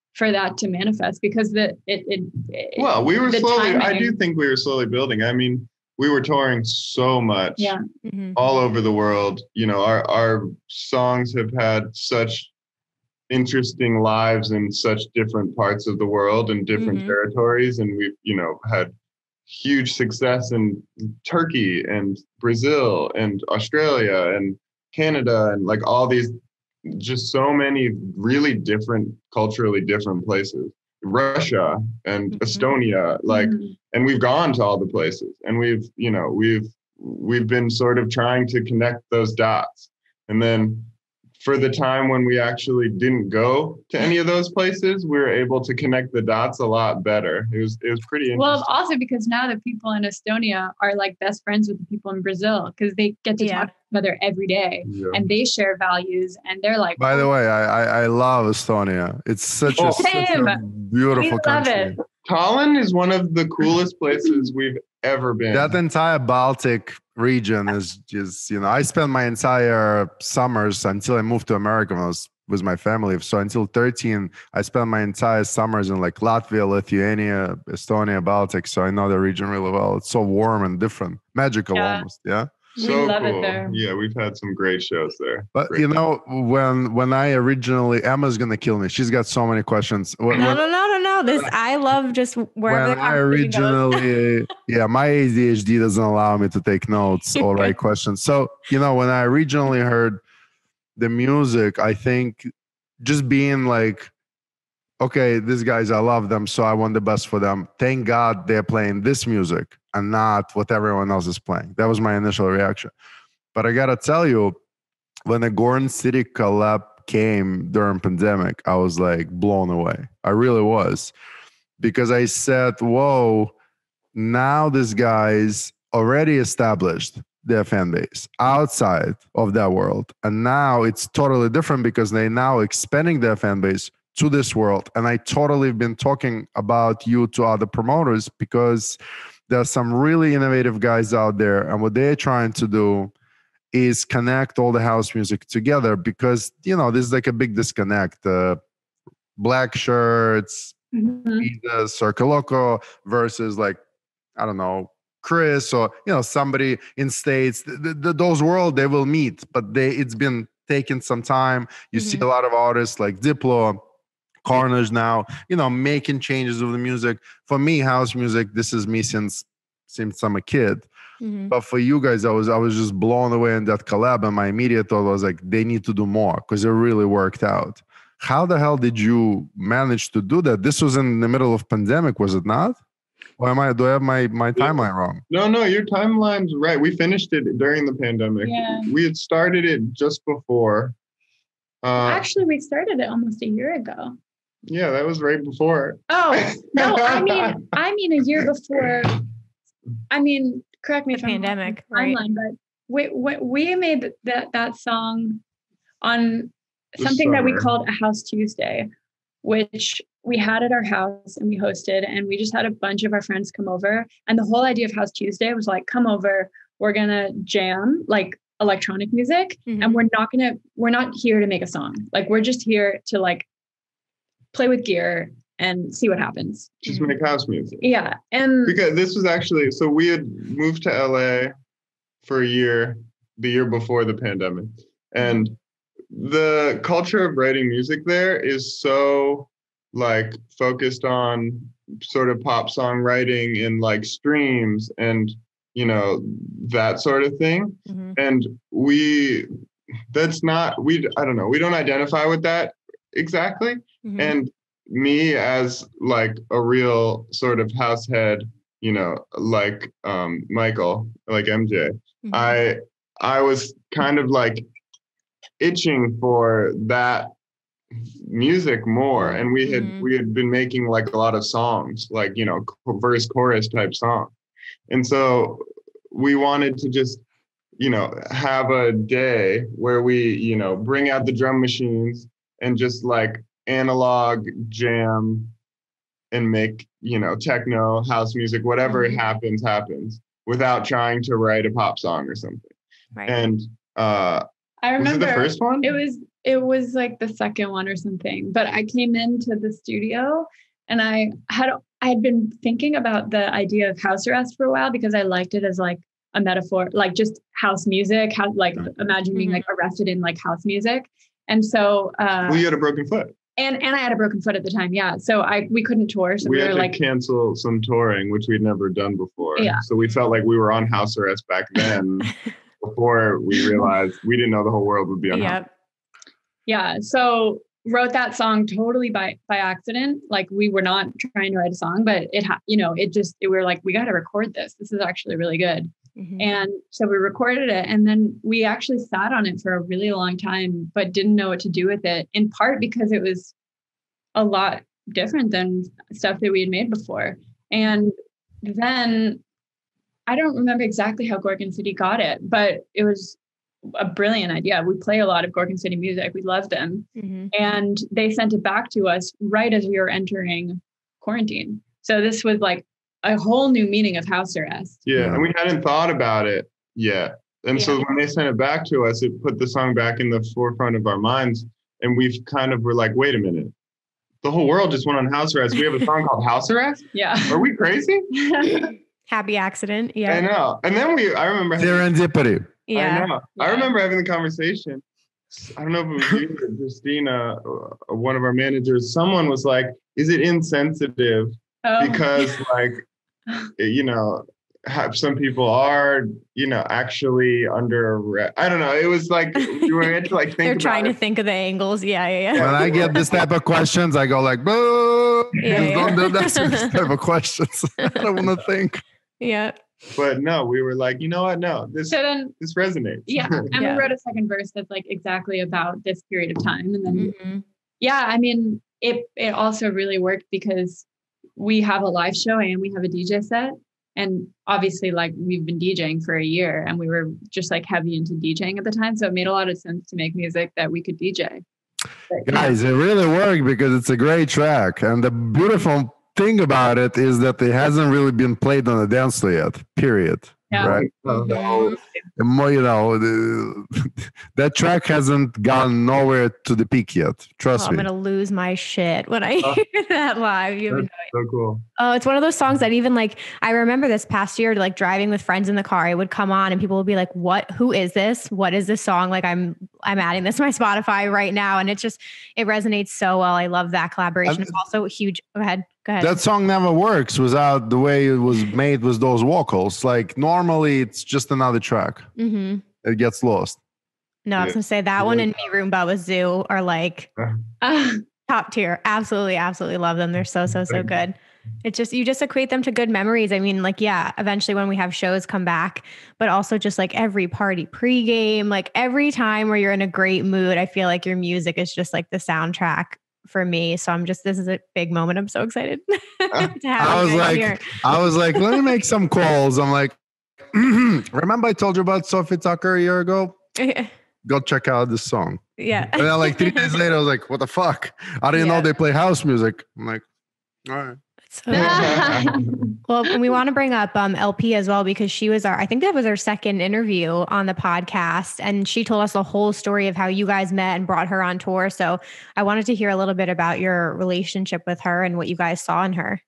for that to manifest, because the it, it, it well we were slowly timing, I do think we were slowly building. I mean, we were touring so much, yeah, Mm-hmm. all over the world. You know, our our songs have had such interesting lives in such different parts of the world and different Mhm. territories, and we've, you know, had huge success in Turkey and Brazil and Australia and Canada and like all these, just so many really different, culturally different places. Russia and Mhm. Estonia, like, Mhm. and we've gone to all the places, and we've, you know, we've we've been sort of trying to connect those dots. And then for the time when we actually didn't go to any of those places, we were able to connect the dots a lot better. It was it was pretty interesting. Well, also because now the people in Estonia are like best friends with the people in Brazil, because they get to Yeah. talk to each other every day, Yeah. and they share values, and they're like, By the oh, way, I, I I love Estonia. It's such Oh. a, such a Same. beautiful we love country. it. Tallinn is one of the coolest places we've ever been. That entire Baltic region is just, you know, I spent my entire summers until I moved to America when I was with my family. So until thirteen, I spent my entire summers in like Latvia, Lithuania, Estonia, Baltic. So I know the region really well. It's so warm and different, magical Yeah. almost. Yeah. We so love it cool. there. Yeah, we've had some great shows there. But Great. you know, when when I originally, Emma's gonna kill me. She's got so many questions. When, No, when- no, no, no, no. This I love just wherever when the I conversation goes. originally, yeah, my A D H D doesn't allow me to take notes or write questions. So, you know, when I originally heard the music, I think just being like, okay, these guys, I love them, so I want the best for them. Thank God they're playing this music and not what everyone else is playing. That was my initial reaction. But I gotta tell you, when the Gorgon City collab came during pandemic, I was like blown away. I really was. Because I said, whoa, now this guy's already established their fan base outside of that world. And now it's totally different because they now expanding their fan base to this world. And I totally been talking about you to other promoters because there's some really innovative guys out there. And what they're trying to do is connect all the house music together because, you know, this is like a big disconnect. Uh, black shirts, Mhm. the Circle Loco versus like, I don't know, Chris or, you know, somebody in States. The, the, those world they will meet, but they it's been taking some time. You see Mhm. a lot of artists like Diplo, Carnage now, you know, making changes with the music. For me, house music, this is me since since I'm a kid. Mhm. But for you guys, I was I was just blown away in that collab, and my immediate thought was like, they need to do more because it really worked out. How the hell did you manage to do that? This was in the middle of pandemic, was it not? Or am I do I have my my timeline wrong? No, no, your timeline's right. We finished it during the pandemic. Yeah. We had started it just before. Uh, Actually, we started it almost a year ago. yeah, that was right before. Oh, no, I mean, I mean a year before. I mean, correct me The if I'm wrong pandemic, with the right? timeline, but we, we we made that that song on The something that we summer. called a House Tuesday, which we had at our house and we hosted, and we just had a bunch of our friends come over. And the whole idea of House Tuesday was like, come over, we're gonna jam like electronic music, Mhm. and we're not gonna we're not here to make a song. Like we're just here to like play with gear and see what happens. Just make house music. Yeah, and Because this was actually, so we had moved to L A for a year, the year before the pandemic. And the culture of writing music there is so like focused on sort of pop song writing and like streams and, you know, that sort of thing. Mhm. And we, that's not, we, I don't know, we don't identify with that exactly. Mhm. And me as like a real sort of house head, you know, like um, Michael, like M J, Mhm. I I was kind of like itching for that music more, and we had Mhm. we had been making like a lot of songs, like, you know, verse chorus type song, and so we wanted to just, you know, have a day where we, you know, bring out the drum machines and just like analog jam and make, you know, techno, house music, whatever Mhm. happens, happens without trying to write a pop song or something. Right. And uh, I was it remember the first one? It was it was like the second one or something. But I came into the studio and I had I had been thinking about the idea of house arrest for a while because I liked it as like a metaphor, like just house music, how, like imagine being like arrested in like house music. And so uh well, you had a broken foot. And and I had a broken foot at the time, yeah. So I we couldn't tour. So we, we had were to like cancel some touring, which we'd never done before. Yeah. So we felt like we were on house arrest back then before we realized we didn't know the whole world would be on Yep. house. Yeah. So wrote that song totally by by accident. Like we were not trying to write a song, but it ha- you know, it just it, we were like, we got to record this. This is actually really good. Mm-hmm. And so we recorded it and then we actually sat on it for a really long time, but didn't know what to do with it, in part because it was a lot different than stuff that we had made before. And then I don't remember exactly how Gorgon City got it, but it was a brilliant idea. We play a lot of Gorgon City music. We love them. Mm-hmm. And they sent it back to us right as we were entering quarantine. So this was like a whole new meaning of house arrest. Yeah, Yeah. and we hadn't thought about it yet. And Yeah. so when they sent it back to us, it put the song back in the forefront of our minds. And we've kind of were like, wait a minute. The whole world just went on house arrest. We have a song called House Arrest? Yeah. Are we crazy? Happy accident. Yeah. I know. And then we, I remember. Serendipity. Yeah. I know. Yeah. I remember having the conversation. I don't know if it was you or Christina, or one of our managers. Someone was like, is it insensitive? Oh. Because like, you know, have some people are, you know, actually under arrest. I don't know. It was like, we were had to like think They're about trying it. to think of the angles. Yeah. Yeah. Yeah. When I get this type of questions, I go like, boo. Yeah, Just yeah. don't do that to this type of questions. I don't want to think. Yeah. But no, we were like, you know what? No, this So then, this resonates. yeah. And Yeah. we wrote a second verse that's like exactly about this period of time. And then, Mm-hmm. yeah, I mean, it, it also really worked because we have a live show and we have a D J set. And obviously, like we've been DJing for a year and we were just like heavy into DJing at the time. So it made a lot of sense to make music that we could D J. But, yeah. Guys, it really worked because it's a great track. And the beautiful thing about it is that it hasn't really been played on a dance floor yet, period. Yeah. Right? Mhm. The more, you know, the, that track hasn't gone nowhere to the peak yet. Oh, Trust I'm me. gonna lose my shit when I Oh. hear that live. You have no That's so cool. Oh, it's one of those songs that even like I remember this past year, like driving with friends in the car, it would come on and people would be like, "What? Who is this? What is this song?" Like I'm I'm adding this to my Spotify right now, and it's just it resonates so well. I love that collaboration. And- It's also huge. Go ahead. Go ahead. That song never works without the way it was made with those vocals. Like normally it's just another track. mm-hmm. It gets lost. No, I was Yeah. gonna say that one and Me Roomba with Zoo are like Uh, top tier. Absolutely, absolutely love them. They're so so so good. It's just you just equate them to good memories. I mean, like yeah, eventually when we have shows come back, but also just like every party pregame, like every time where you're in a great mood, I feel like your music is just like the soundtrack for me. So I'm just this is a big moment. I'm so excited to have I you was guys like, here. I was like, let me make some calls. I'm like, remember I told you about Sofi Tukker a year ago? Go check out this song. Yeah. And then like three days later, I was like, what the fuck? I didn't Yeah. know they play house music. I'm like, all right. So well, and we want to bring up um, L P as well because she was our, I think that was our second interview on the podcast, and she told us the whole story of how you guys met and brought her on tour. So I wanted to hear a little bit about your relationship with her and what you guys saw in her.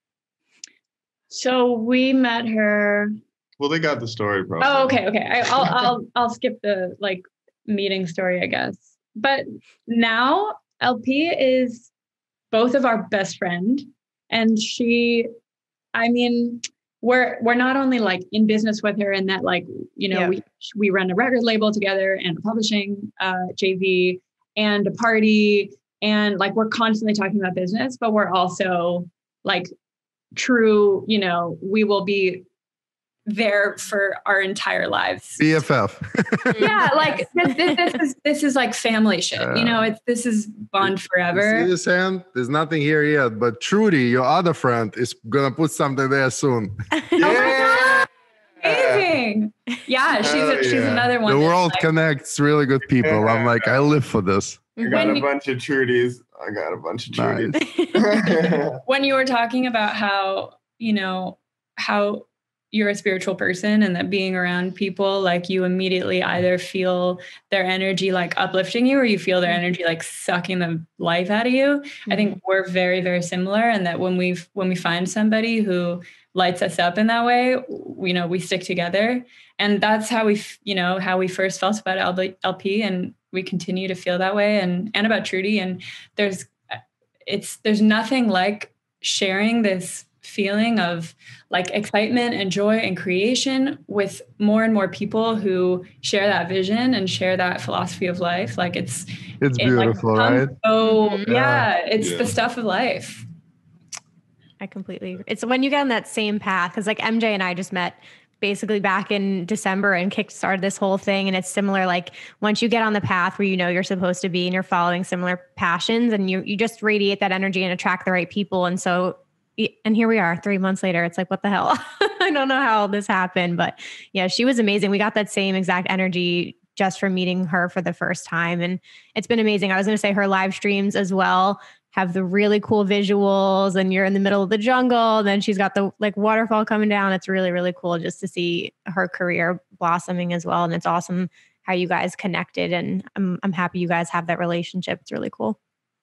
so we met her. Well, they got the story probably. Oh, okay, okay. I, I'll I'll I'll skip the like meeting story, I guess. But now L P is both of our best friend, and she, I mean, we're we're not only like in business with her in that like you know Yeah. we we run a record label together and a publishing uh, J V and a party, and like we're constantly talking about business, but we're also like true, you know, we will be there for our entire lives. B F F. Yeah, like this, this, this is this is like family shit. You know, it's this is bond See forever. this hand? There's nothing here yet, but Trudy, your other friend, is gonna put something there soon. Yeah. Amazing. Yeah, she's Hell a, she's yeah. another one. The that's world like- connects really good people. I'm like, I live for this. I got When a you- bunch of Trudies. I got a bunch of Nice. Trudies. when you were talking about how, you know, how you're a spiritual person and that being around people, like you immediately either feel their energy like uplifting you or you feel their energy like sucking the life out of you. Mm-hmm. I think we're very, very similar, and that when we've when we find somebody who lights us up in that way, you know, we stick together. And that's how we, you know, how we first felt about L P, and we continue to feel that way, and and about Trudy. And there's it's there's nothing like sharing this feeling of like excitement and joy and creation with more and more people who share that vision and share that philosophy of life. Like it's it's it beautiful, like right? So mm-hmm. yeah, it's yeah. the stuff of life. I completely agree. It's when you get on that same path, because like M J and I just met basically back in December and kickstarted this whole thing. And it's similar, like once you get on the path where you know you're supposed to be and you're following similar passions, and you you just radiate that energy and attract the right people. And so, and here we are three months later. It's like, what the hell? I don't know how this happened, but yeah, she was amazing. We got that same exact energy just from meeting her for the first time. And it's been amazing. I was going to say her live streams as well have the really cool visuals, and you're in the middle of the jungle. And then she's got the like waterfall coming down. It's really, really cool just to see her career blossoming as well. And it's awesome how you guys connected, and I'm, I'm happy you guys have that relationship. It's really cool.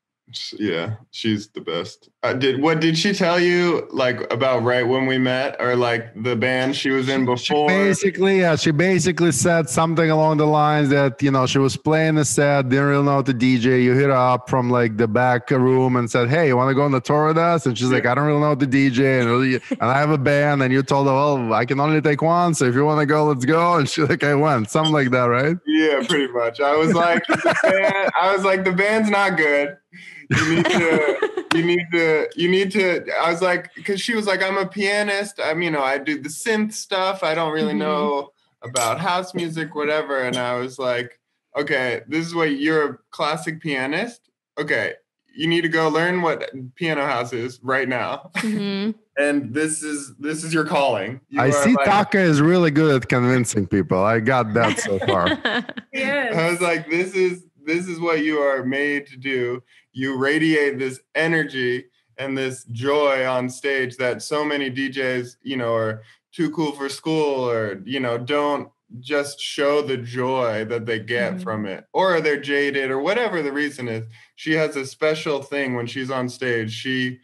Yeah, she's the best. Uh, did what did she tell you like about right when we met, or like the band she was in before? She basically, yeah, she basically said something along the lines that, you know, she was playing the set, didn't really know how to D J. You hit her up from like the back room and said, "Hey, you want to go on the tour with us?" And she's yeah. like, "I don't really know how to D J, and, really, and I have a band." And you told her, "Well, I can only take one, so if you want to go, let's go." And she's like, "I went," something like that, right? Yeah, pretty much. I was like, the band, I was like, the band's not good. You need to, you need to, you need to, I was like, because she was like, "I'm a pianist. I'm, you know, I do the synth stuff. I don't really mm-hmm. know about house music, whatever." And I was like, "Okay, this is what you're a classic pianist. Okay, you need to go learn what piano house is right now." Mm-hmm. And this is, this is your calling. You I see like, Taka is really good at convincing people. I got that so far. Yes. I was like, this is, this is what you are made to do. You radiate this energy and this joy on stage that so many D Js, you know, are too cool for school, or, you know, don't just show the joy that they get mm-hmm. from it, or they're jaded, or whatever the reason is. She has a special thing when she's on stage. She,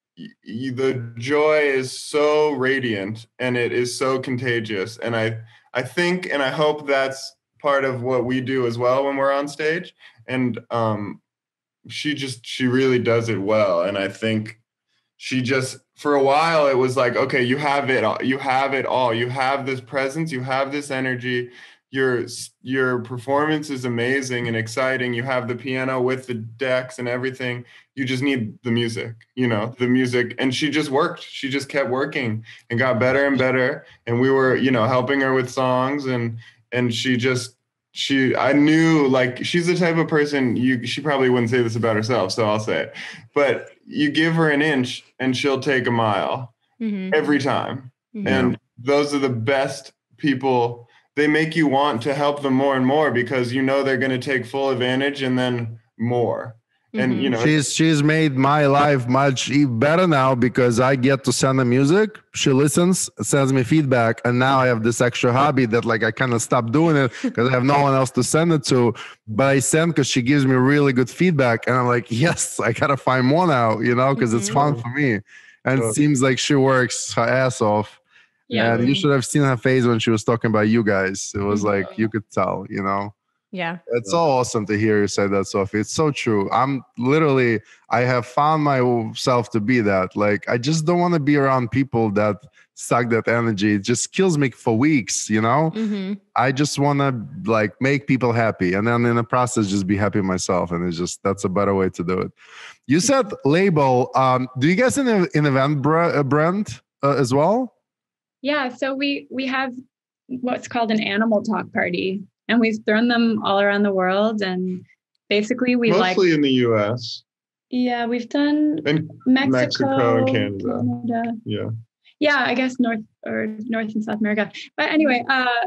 y- the joy is so radiant and it is so contagious. And I, I think, and I hope that's part of what we do as well when we're on stage. And, um, she just, she really does it well. And I think she just, for a while, it was like, okay, you have it all. You have it all. You have this presence. You have this energy. Your, your performance is amazing and exciting. You have the piano with the decks and everything. You just need the music, you know, the music. And she just worked. She just kept working and got better and better. And we were, you know, helping her with songs, and, and she just, She, I knew, like, she's the type of person, you, she probably wouldn't say this about herself, so I'll say it. But you give her an inch and she'll take a mile mm-hmm. every time. Mm-hmm. And those are the best people. They make you want to help them more and more, because you know they're going to take full advantage and then more. And, you know, she's she's made my life much better now, because I get to send her music. She listens, sends me feedback, and now I have this extra hobby that, like, I kind of stopped doing it because I have no one else to send it to. But I send because she gives me really good feedback, and I'm like, yes, I gotta find more now, you know, because mm-hmm. it's fun for me. And it seems like she works her ass off. Yeah, and you should have seen her face when she was talking about you guys. It was mm-hmm. like, you could tell, you know. Yeah. It's so awesome to hear you say that, Sophie. It's so true. I'm literally, I have found myself to be that. Like, I just don't want to be around people that suck that energy. It just kills me for weeks, you know? Mm-hmm. I just want to, like, make people happy. And then in the process, just be happy myself. And it's just, that's a better way to do it. You said label. Um, do you guys in an event brand uh, as well? Yeah. So we, we have what's called an animal talk party. And we've thrown them all around the world, and basically we mostly like in the U S. Yeah, we've done and Mexico, Mexico and Canada. Canada. Yeah, yeah, I guess North or North and South America. But anyway, uh,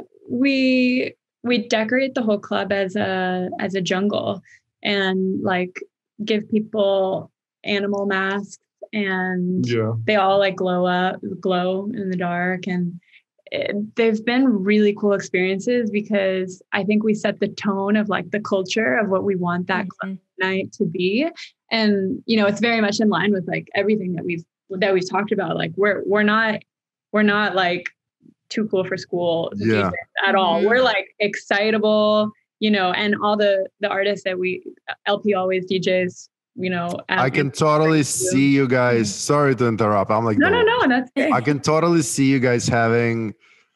we we decorate the whole club as a as a jungle, and like give people animal masks, and yeah. they all like glow up, glow in the dark, and it, they've been really cool experiences because I think we set the tone of like the culture of what we want that mm-hmm. club night to be. And, you know, it's very much in line with like everything that we've, that we've talked about. Like we're, we're not, we're not like too cool for school Yeah. D Js at Mm-hmm. all. We're like excitable, you know, and all the, the artists that we, L P always D Js, you know. I can totally see you guys. Sorry to interrupt. I'm like, no, the no, no, that's great. I can totally see you guys having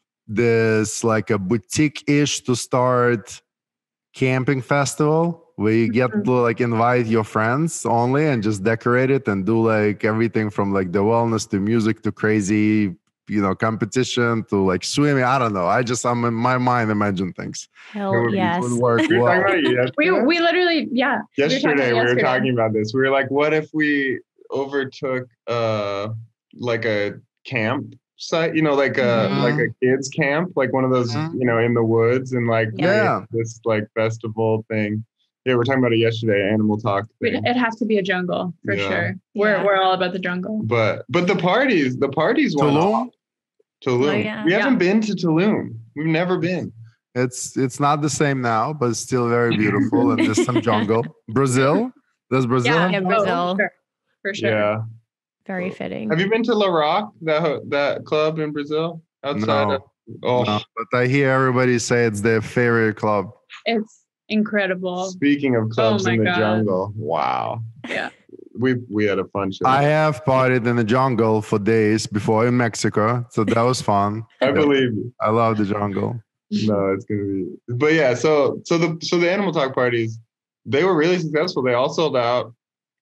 this like a boutique-ish to start camping festival where you get Mhm. to like invite your friends only and just decorate it and do like everything from like the wellness to music to crazy, you know, competition to like swimming. I don't know. I just, I'm in my mind imagine things. Hell It would- yes. It would work We were well. talking about it yesterday. We, we literally, yeah. yesterday we were, yesterday. talking about this. We were like, what if we overtook uh like a camp site, you know, like a Mhm. like a kids camp, like one of those, Mhm. you know, in the woods, and like Yeah. create this like festival thing. Yeah, we are talking about it yesterday, animal talk We'd- thing. It'd have to be a jungle for Yeah. sure. We're Yeah. we're all about the jungle. But but the parties, the parties went Tulum? off. Tulum. Oh, yeah. We haven't Yeah. been to Tulum. We've never been. It's it's not the same now, but it's still very beautiful and there's some jungle. Brazil? Does Brazil Yeah, have Yeah, oh, Brazil. for sure. For sure. Yeah. Very fitting. Have you been to La Rock, that ho- that club in Brazil? Outside No. of oh, No, but I hear everybody say it's their favorite club. It's incredible. speaking of clubs my in the God. jungle, wow. Yeah. We we had a fun show. I have partied in the jungle for days before in Mexico, so that was fun. I believe you. I love the jungle. No, it's gonna be. But yeah, so so the so the animal talk parties, they were really successful. They all sold out,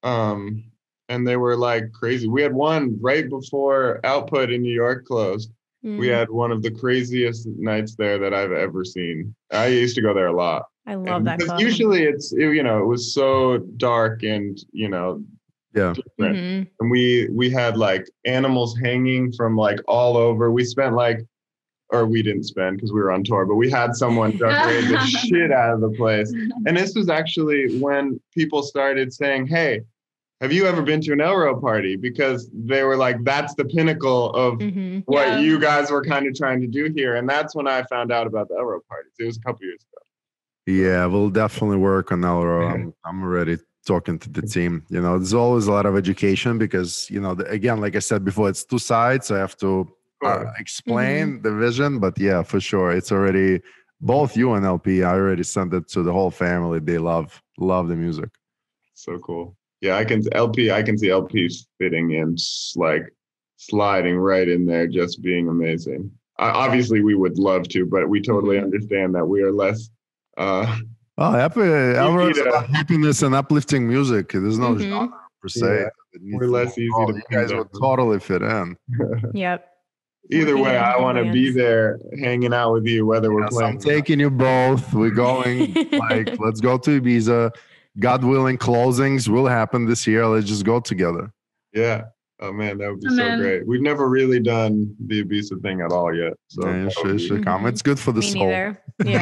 um, and they were like crazy. We had one right before Output in New York closed. Mm. We had one of the craziest nights there that I've ever seen. I used to go there a lot. I love And that because club. usually it's it, you know it was so dark and you know Yeah. different. Mhm. And we we had like animals hanging from like all over. We spent like, or we didn't spend because we were on tour, but we had someone decorate the shit out of the place. And this was actually when people started saying, "Hey, have you ever been to an Elro party?" Because they were like, "That's the pinnacle of Mhm. what Yeah. you guys were kind of trying to do here." And that's when I found out about the Elro parties. It was a couple years ago. Yeah, we'll definitely work on Elro. I'm, I'm already talking to the team. You know, there's always a lot of education because, you know, the, again, like I said before, it's two sides. So I have to uh, Sure. explain the vision. But yeah, for sure. It's already, both you and L P, I already sent it to the whole family. They love, love the music. So cool. Yeah, I can L P. I can see L P fitting in, s- like sliding right in there, just being amazing. Uh, obviously, we would love to, but we totally Mhm. understand that we are less. Uh, Oh, happy, Elro is to- about happiness and uplifting music. There's no Mhm. genre per se. Yeah, that needs we're to less be easy involved. to You guys please. would totally fit in. Yep. Either Working way, in I different want to be bands. there, hanging out with you, whether we're Yes, playing. I'm taking you both. We're going, like, let's go to Ibiza. God willing, closings will happen this year. Let's just go together. Yeah. Oh man, that would be Oh, so man. great. We've never really done the Ibiza thing at all yet. So Yeah, you that should, would you be- should come. Mhm. It's good for the Me soul. neither.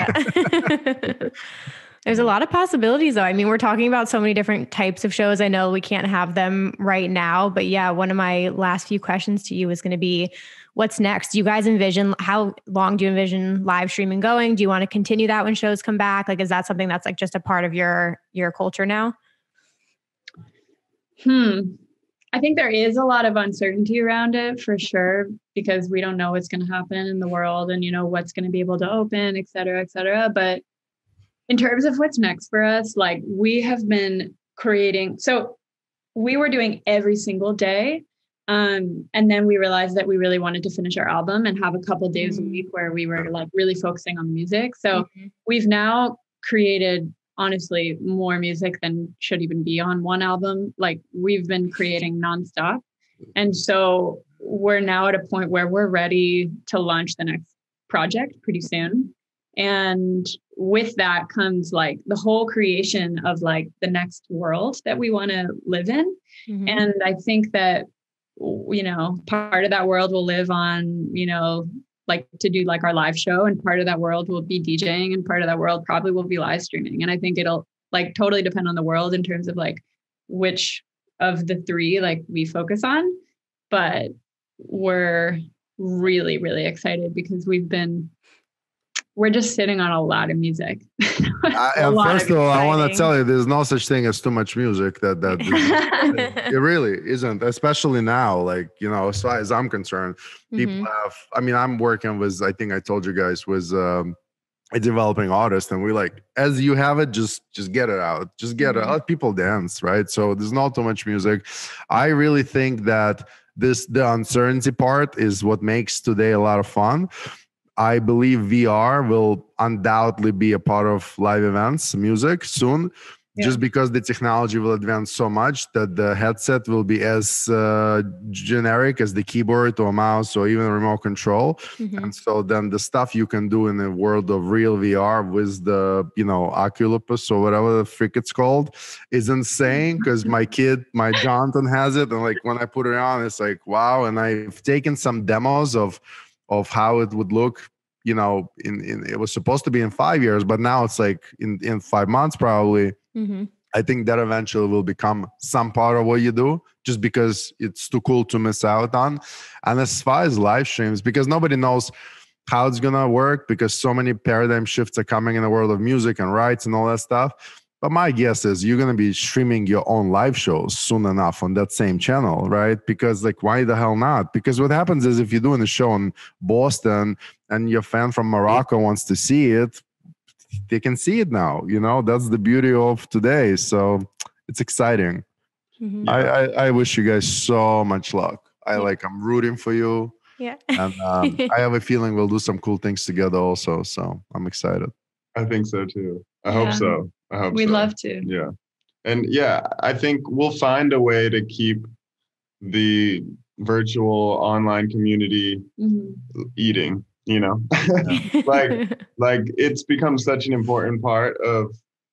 Yeah. There's a lot of possibilities though. I mean, we're talking about so many different types of shows. I know we can't have them right now, but yeah, one of my last few questions to you is going to be what's next? Do you guys envision, how long do you envision live streaming going? Do you want to continue that when shows come back? Like, is that something that's like just a part of your, your culture now? Hmm. I think there is a lot of uncertainty around it for sure, because we don't know what's going to happen in the world and, you know, what's going to be able to open, et cetera, et cetera. But in terms of what's next for us, like we have been creating, so we were doing every single day. Um, and then we realized that we really wanted to finish our album and have a couple days Mm. a week where we were like really focusing on the music. So Mhm. we've now created honestly more music than should even be on one album. Like we've been creating nonstop. And so we're now at a point where we're ready to launch the next project pretty soon. And with that comes like the whole creation of like the next world that we want to live in. Mhm. And I think that, you know, part of that world will live on, you know, like to do like our live show, and part of that world will be DJing, and part of that world probably will be live streaming. And I think it'll like totally depend on the world in terms of like which of the three like we focus on. But we're really, really excited because we've been, we're just sitting on a lot of music. Uh, and first of all, I want to tell you, there's no such thing as too much music. That that it really isn't, especially now. Like, you know, as far as I'm concerned, people Mhm. have. I mean, I'm working with. I think I told you guys was um, a developing artist, and we like as you have it, just just get it out, just get Mhm. it. Let people dance, right? So there's not too much music. I really think that this the uncertainty part is what makes today a lot of fun. I believe V R will undoubtedly be a part of live events, music soon, Yeah. just because the technology will advance so much that the headset will be as uh, generic as the keyboard or mouse or even a remote control. Mhm. And so then the stuff you can do in the world of real V R with the, you know, Oculus or whatever the frick it's called is insane, because my kid, my Jonathan has it. And like when I put it on, it's like, wow. And I've taken some demos of of how it would look, you know, in, in it was supposed to be in five years, but now it's like in, in five months probably. Mhm. I think that eventually will become some part of what you do, just because it's too cool to miss out on. And as far as live streams, because nobody knows how it's gonna work, because so many paradigm shifts are coming in the world of music and rights and all that stuff. But my guess is you're going to be streaming your own live shows soon enough on that same channel, right? Because like, why the hell not? Because what happens is if you're doing a show in Boston and your fan from Morocco wants to see it, they can see it now. You know, that's the beauty of today. So it's exciting. Mhm. I, I, I wish you guys so much luck. I Yeah. like, I'm rooting for you. Yeah. And um, I have a feeling we'll do some cool things together also. So I'm excited. I think so too. I Yeah. hope so. I hope We'd so. love to. Yeah. And yeah, I think we'll find a way to keep the virtual online community Mhm. eating, you know, like, like it's become such an important part of,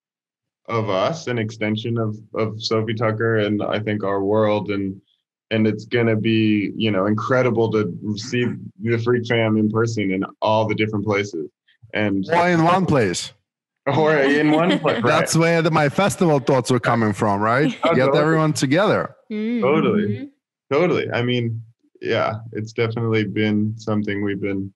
of us, an extension of, of Sofi Tukker and I think our world. And, and it's going to be, you know, incredible to see the Freak Fam in person in all the different places. And Or in one place. Or in one place. Right. That's where the, my festival thoughts were coming from, right? Oh, Get totally. everyone together. Mhm. Totally. Totally. I mean, yeah, it's definitely been something we've been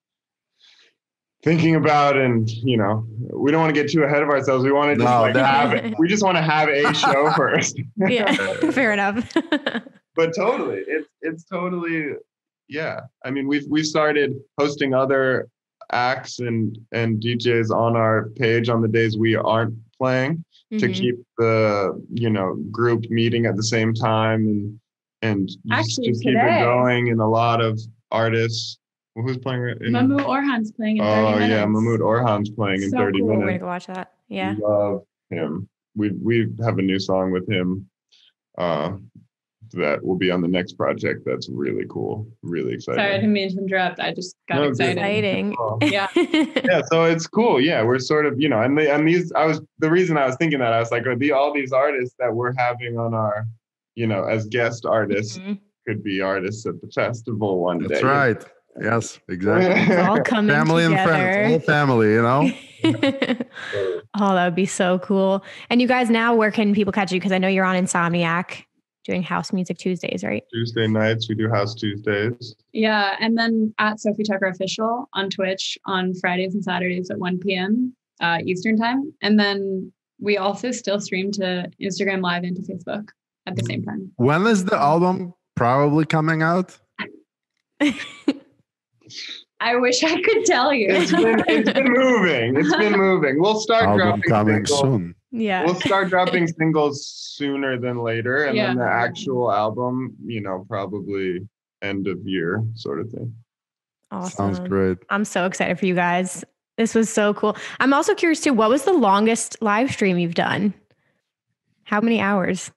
thinking about, and you know, we don't want to get too ahead of ourselves. We want to just No, like that- have it. We just want to have a show first. Yeah. Fair enough. But totally, it's it's totally, yeah. I mean, we've we've started hosting other acts and and D Js on our page on the days we aren't playing, to Mhm. keep the, you know, group meeting at the same time, and and just, Actually, just keep today- it going. And a lot of artists, well, who's playing right in, Mahmoud Orhan's playing in thirty oh minutes. yeah, Mahmoud Orhan's playing in So thirty cool. We're minutes. gonna go watch that. Yeah. Love him. We we have a new song with him uh that will be on the next project. That's really cool. Really exciting. Sorry, I didn't mean to interrupt. I just got No, excited. Exciting. Oh. Yeah. Yeah, so it's cool. Yeah, we're sort of, you know, and the, and these, I was, the reason I was thinking that, I was like, are the all these artists that we're having on our, you know, as guest artists, Mhm. could be artists at the festival one day. That's right. Yes, exactly. It's all coming Family and together. friends, whole family, you know? Oh, that would be so cool. And you guys, now where can people catch you? Because I know you're on Insomniac doing House Music Tuesdays, right? Tuesday nights, we do House Tuesdays. Yeah. And then at Sofi Tukker Official on Twitch on Fridays and Saturdays at one p.m. Uh, Eastern time. And then we also still stream to Instagram Live and to Facebook at the same time. When is the album probably coming out? I wish I could tell you. It's been, it's been moving. It's been moving. We'll start Album dropping coming singles. soon. Yeah. We'll start dropping singles sooner than later, and Yeah. then the actual album, you know, probably end of year sort of thing. Awesome. Sounds great. I'm so excited for you guys. This was so cool. I'm also curious too, what was the longest live stream you've done? How many hours?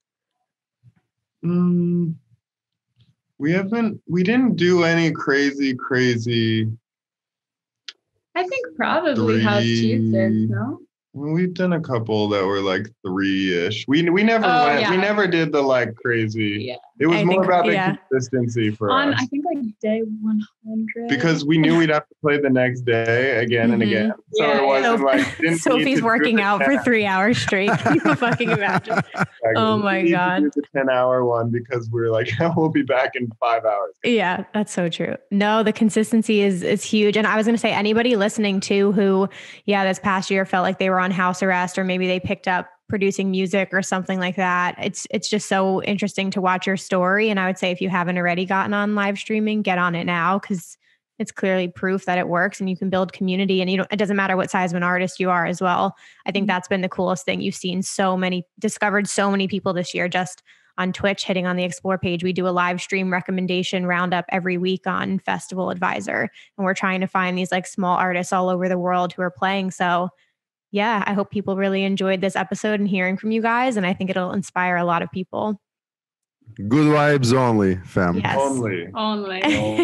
Mm, we haven't, we didn't do any crazy, crazy. I think probably House Three- Tuesdays, no? Well, we've done a couple that were like three-ish. We we never Oh, went. yeah. We never did the like crazy. Yeah. It was I more think, about the yeah. consistency for On, us. I think like day one hundred. Because we knew we'd have to play the next day again and again. So Yeah, it wasn't So- like didn't need Sophie's to do working the out for ten three hours straight. Can you fucking imagine? Exactly. Oh We my need to God. do the ten hour one because we were like, we'll be back in five hours. Yeah, that's so true. No, the consistency is is huge. And I was going to say, anybody listening too who, yeah, this past year felt like they were on house arrest, or maybe they picked up producing music or something like that. It's it's just so interesting to watch your story. And I would say if you haven't already gotten on live streaming, get on it now, because it's clearly proof that it works and you can build community. And you know, it doesn't matter what size of an artist you are as well. I think that's been the coolest thing. You've seen so many, discovered so many people this year just on Twitch, hitting on the Explore page. We do a live stream recommendation roundup every week on Festival Advisor. And we're trying to find these like small artists all over the world who are playing. So yeah, I hope people really enjoyed this episode and hearing from you guys. And I think it'll inspire a lot of people. Good vibes only, fam. Yes. Only. Only.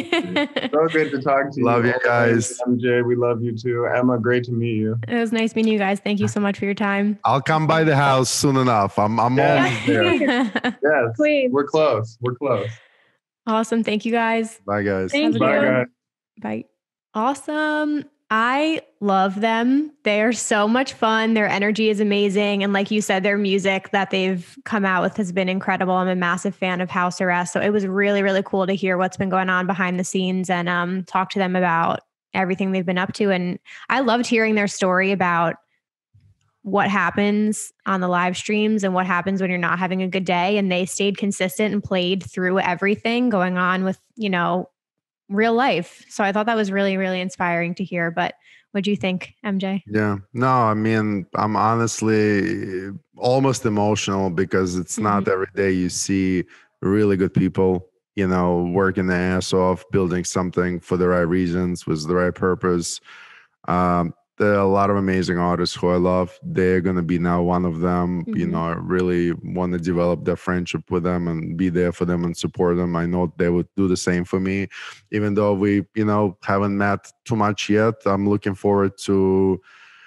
So good to talk to you. Love you guys. M J, we love you too. Emma, great to meet you. It was nice meeting you guys. Thank you so much for your time. I'll come by the house soon enough. I'm I'm Yeah. almost there. Yes. Please. We're close. We're close. Awesome. Thank you guys. Bye, guys. Thank Have a you. good Bye, one. guys. Bye. Awesome. I love them. They are so much fun. Their energy is amazing. And like you said, their music that they've come out with has been incredible. I'm a massive fan of House Arrest. So it was really, really cool to hear what's been going on behind the scenes and um, talk to them about everything they've been up to. And I loved hearing their story about what happens on the live streams and what happens when you're not having a good day. And they stayed consistent and played through everything going on with, you know, real life. So I thought that was really, really inspiring to hear. But what do you think, M J? Yeah. No, I mean, I'm honestly almost emotional because it's not Mhm. every day you see really good people, you know, working their ass off, building something for the right reasons, with the right purpose. Um, there are a lot of amazing artists who I love. They're going to be now one of them. You Mhm. know, I really want to develop that friendship with them and be there for them and support them. I know they would do the same for me, even though we, you know, haven't met too much yet. I'm looking forward to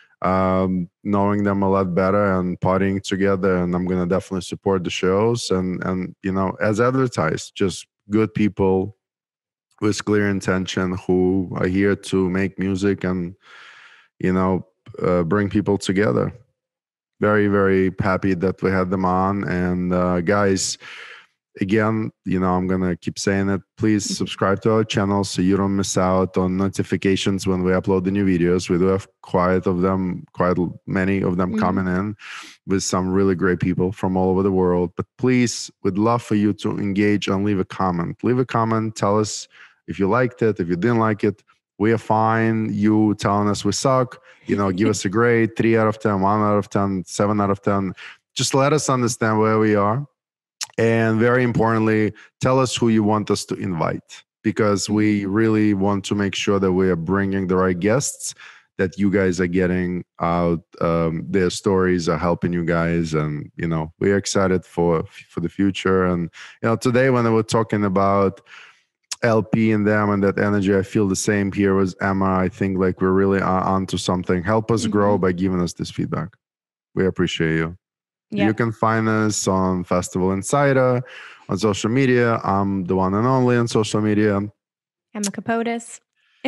um, knowing them a lot better and partying together. And I'm going to definitely support the shows and, and, you know, as advertised, just good people with clear intention who are here to make music and, you know, uh, bring people together. Very, very happy that we had them on. And uh, guys, again, you know, I'm going to keep saying it. Please subscribe to our channel so you don't miss out on notifications when we upload the new videos. We do have quite of them, quite many of them Mhm. coming in with some really great people from all over the world. But please, we'd love for you to engage and leave a comment. Leave a comment. Tell us if you liked it, if you didn't like it. We are fine. You telling us we suck, you know, give us a grade, three out of ten, one out of ten, seven out of ten. Just let us understand where we are. And very importantly, tell us who you want us to invite, because we really want to make sure that we are bringing the right guests, that you guys are getting out. Um, their stories are helping you guys. And, you know, we're excited for, for the future. And, you know, today when I was talking about L P and them and that energy, I feel the same here with Emma. I think like we're really on, onto something. Help us Mhm. grow by giving us this feedback. We appreciate you. Yep. You can find us on Festival Insider, on social media. I'm the one and only on social media. Emma Capotis.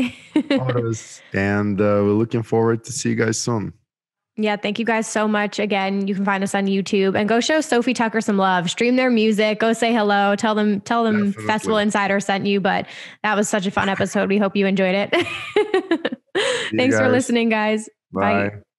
Photos. And uh, we're looking forward to see you guys soon. Yeah, thank you guys so much. Again, you can find us on YouTube and go show Sofi Tukker some love. Stream their music. Go say hello. Tell them, tell them Definitely. Festival Insider sent you. But that was such a fun episode. We hope you enjoyed it. Thanks for guys. listening, guys. Bye. Bye.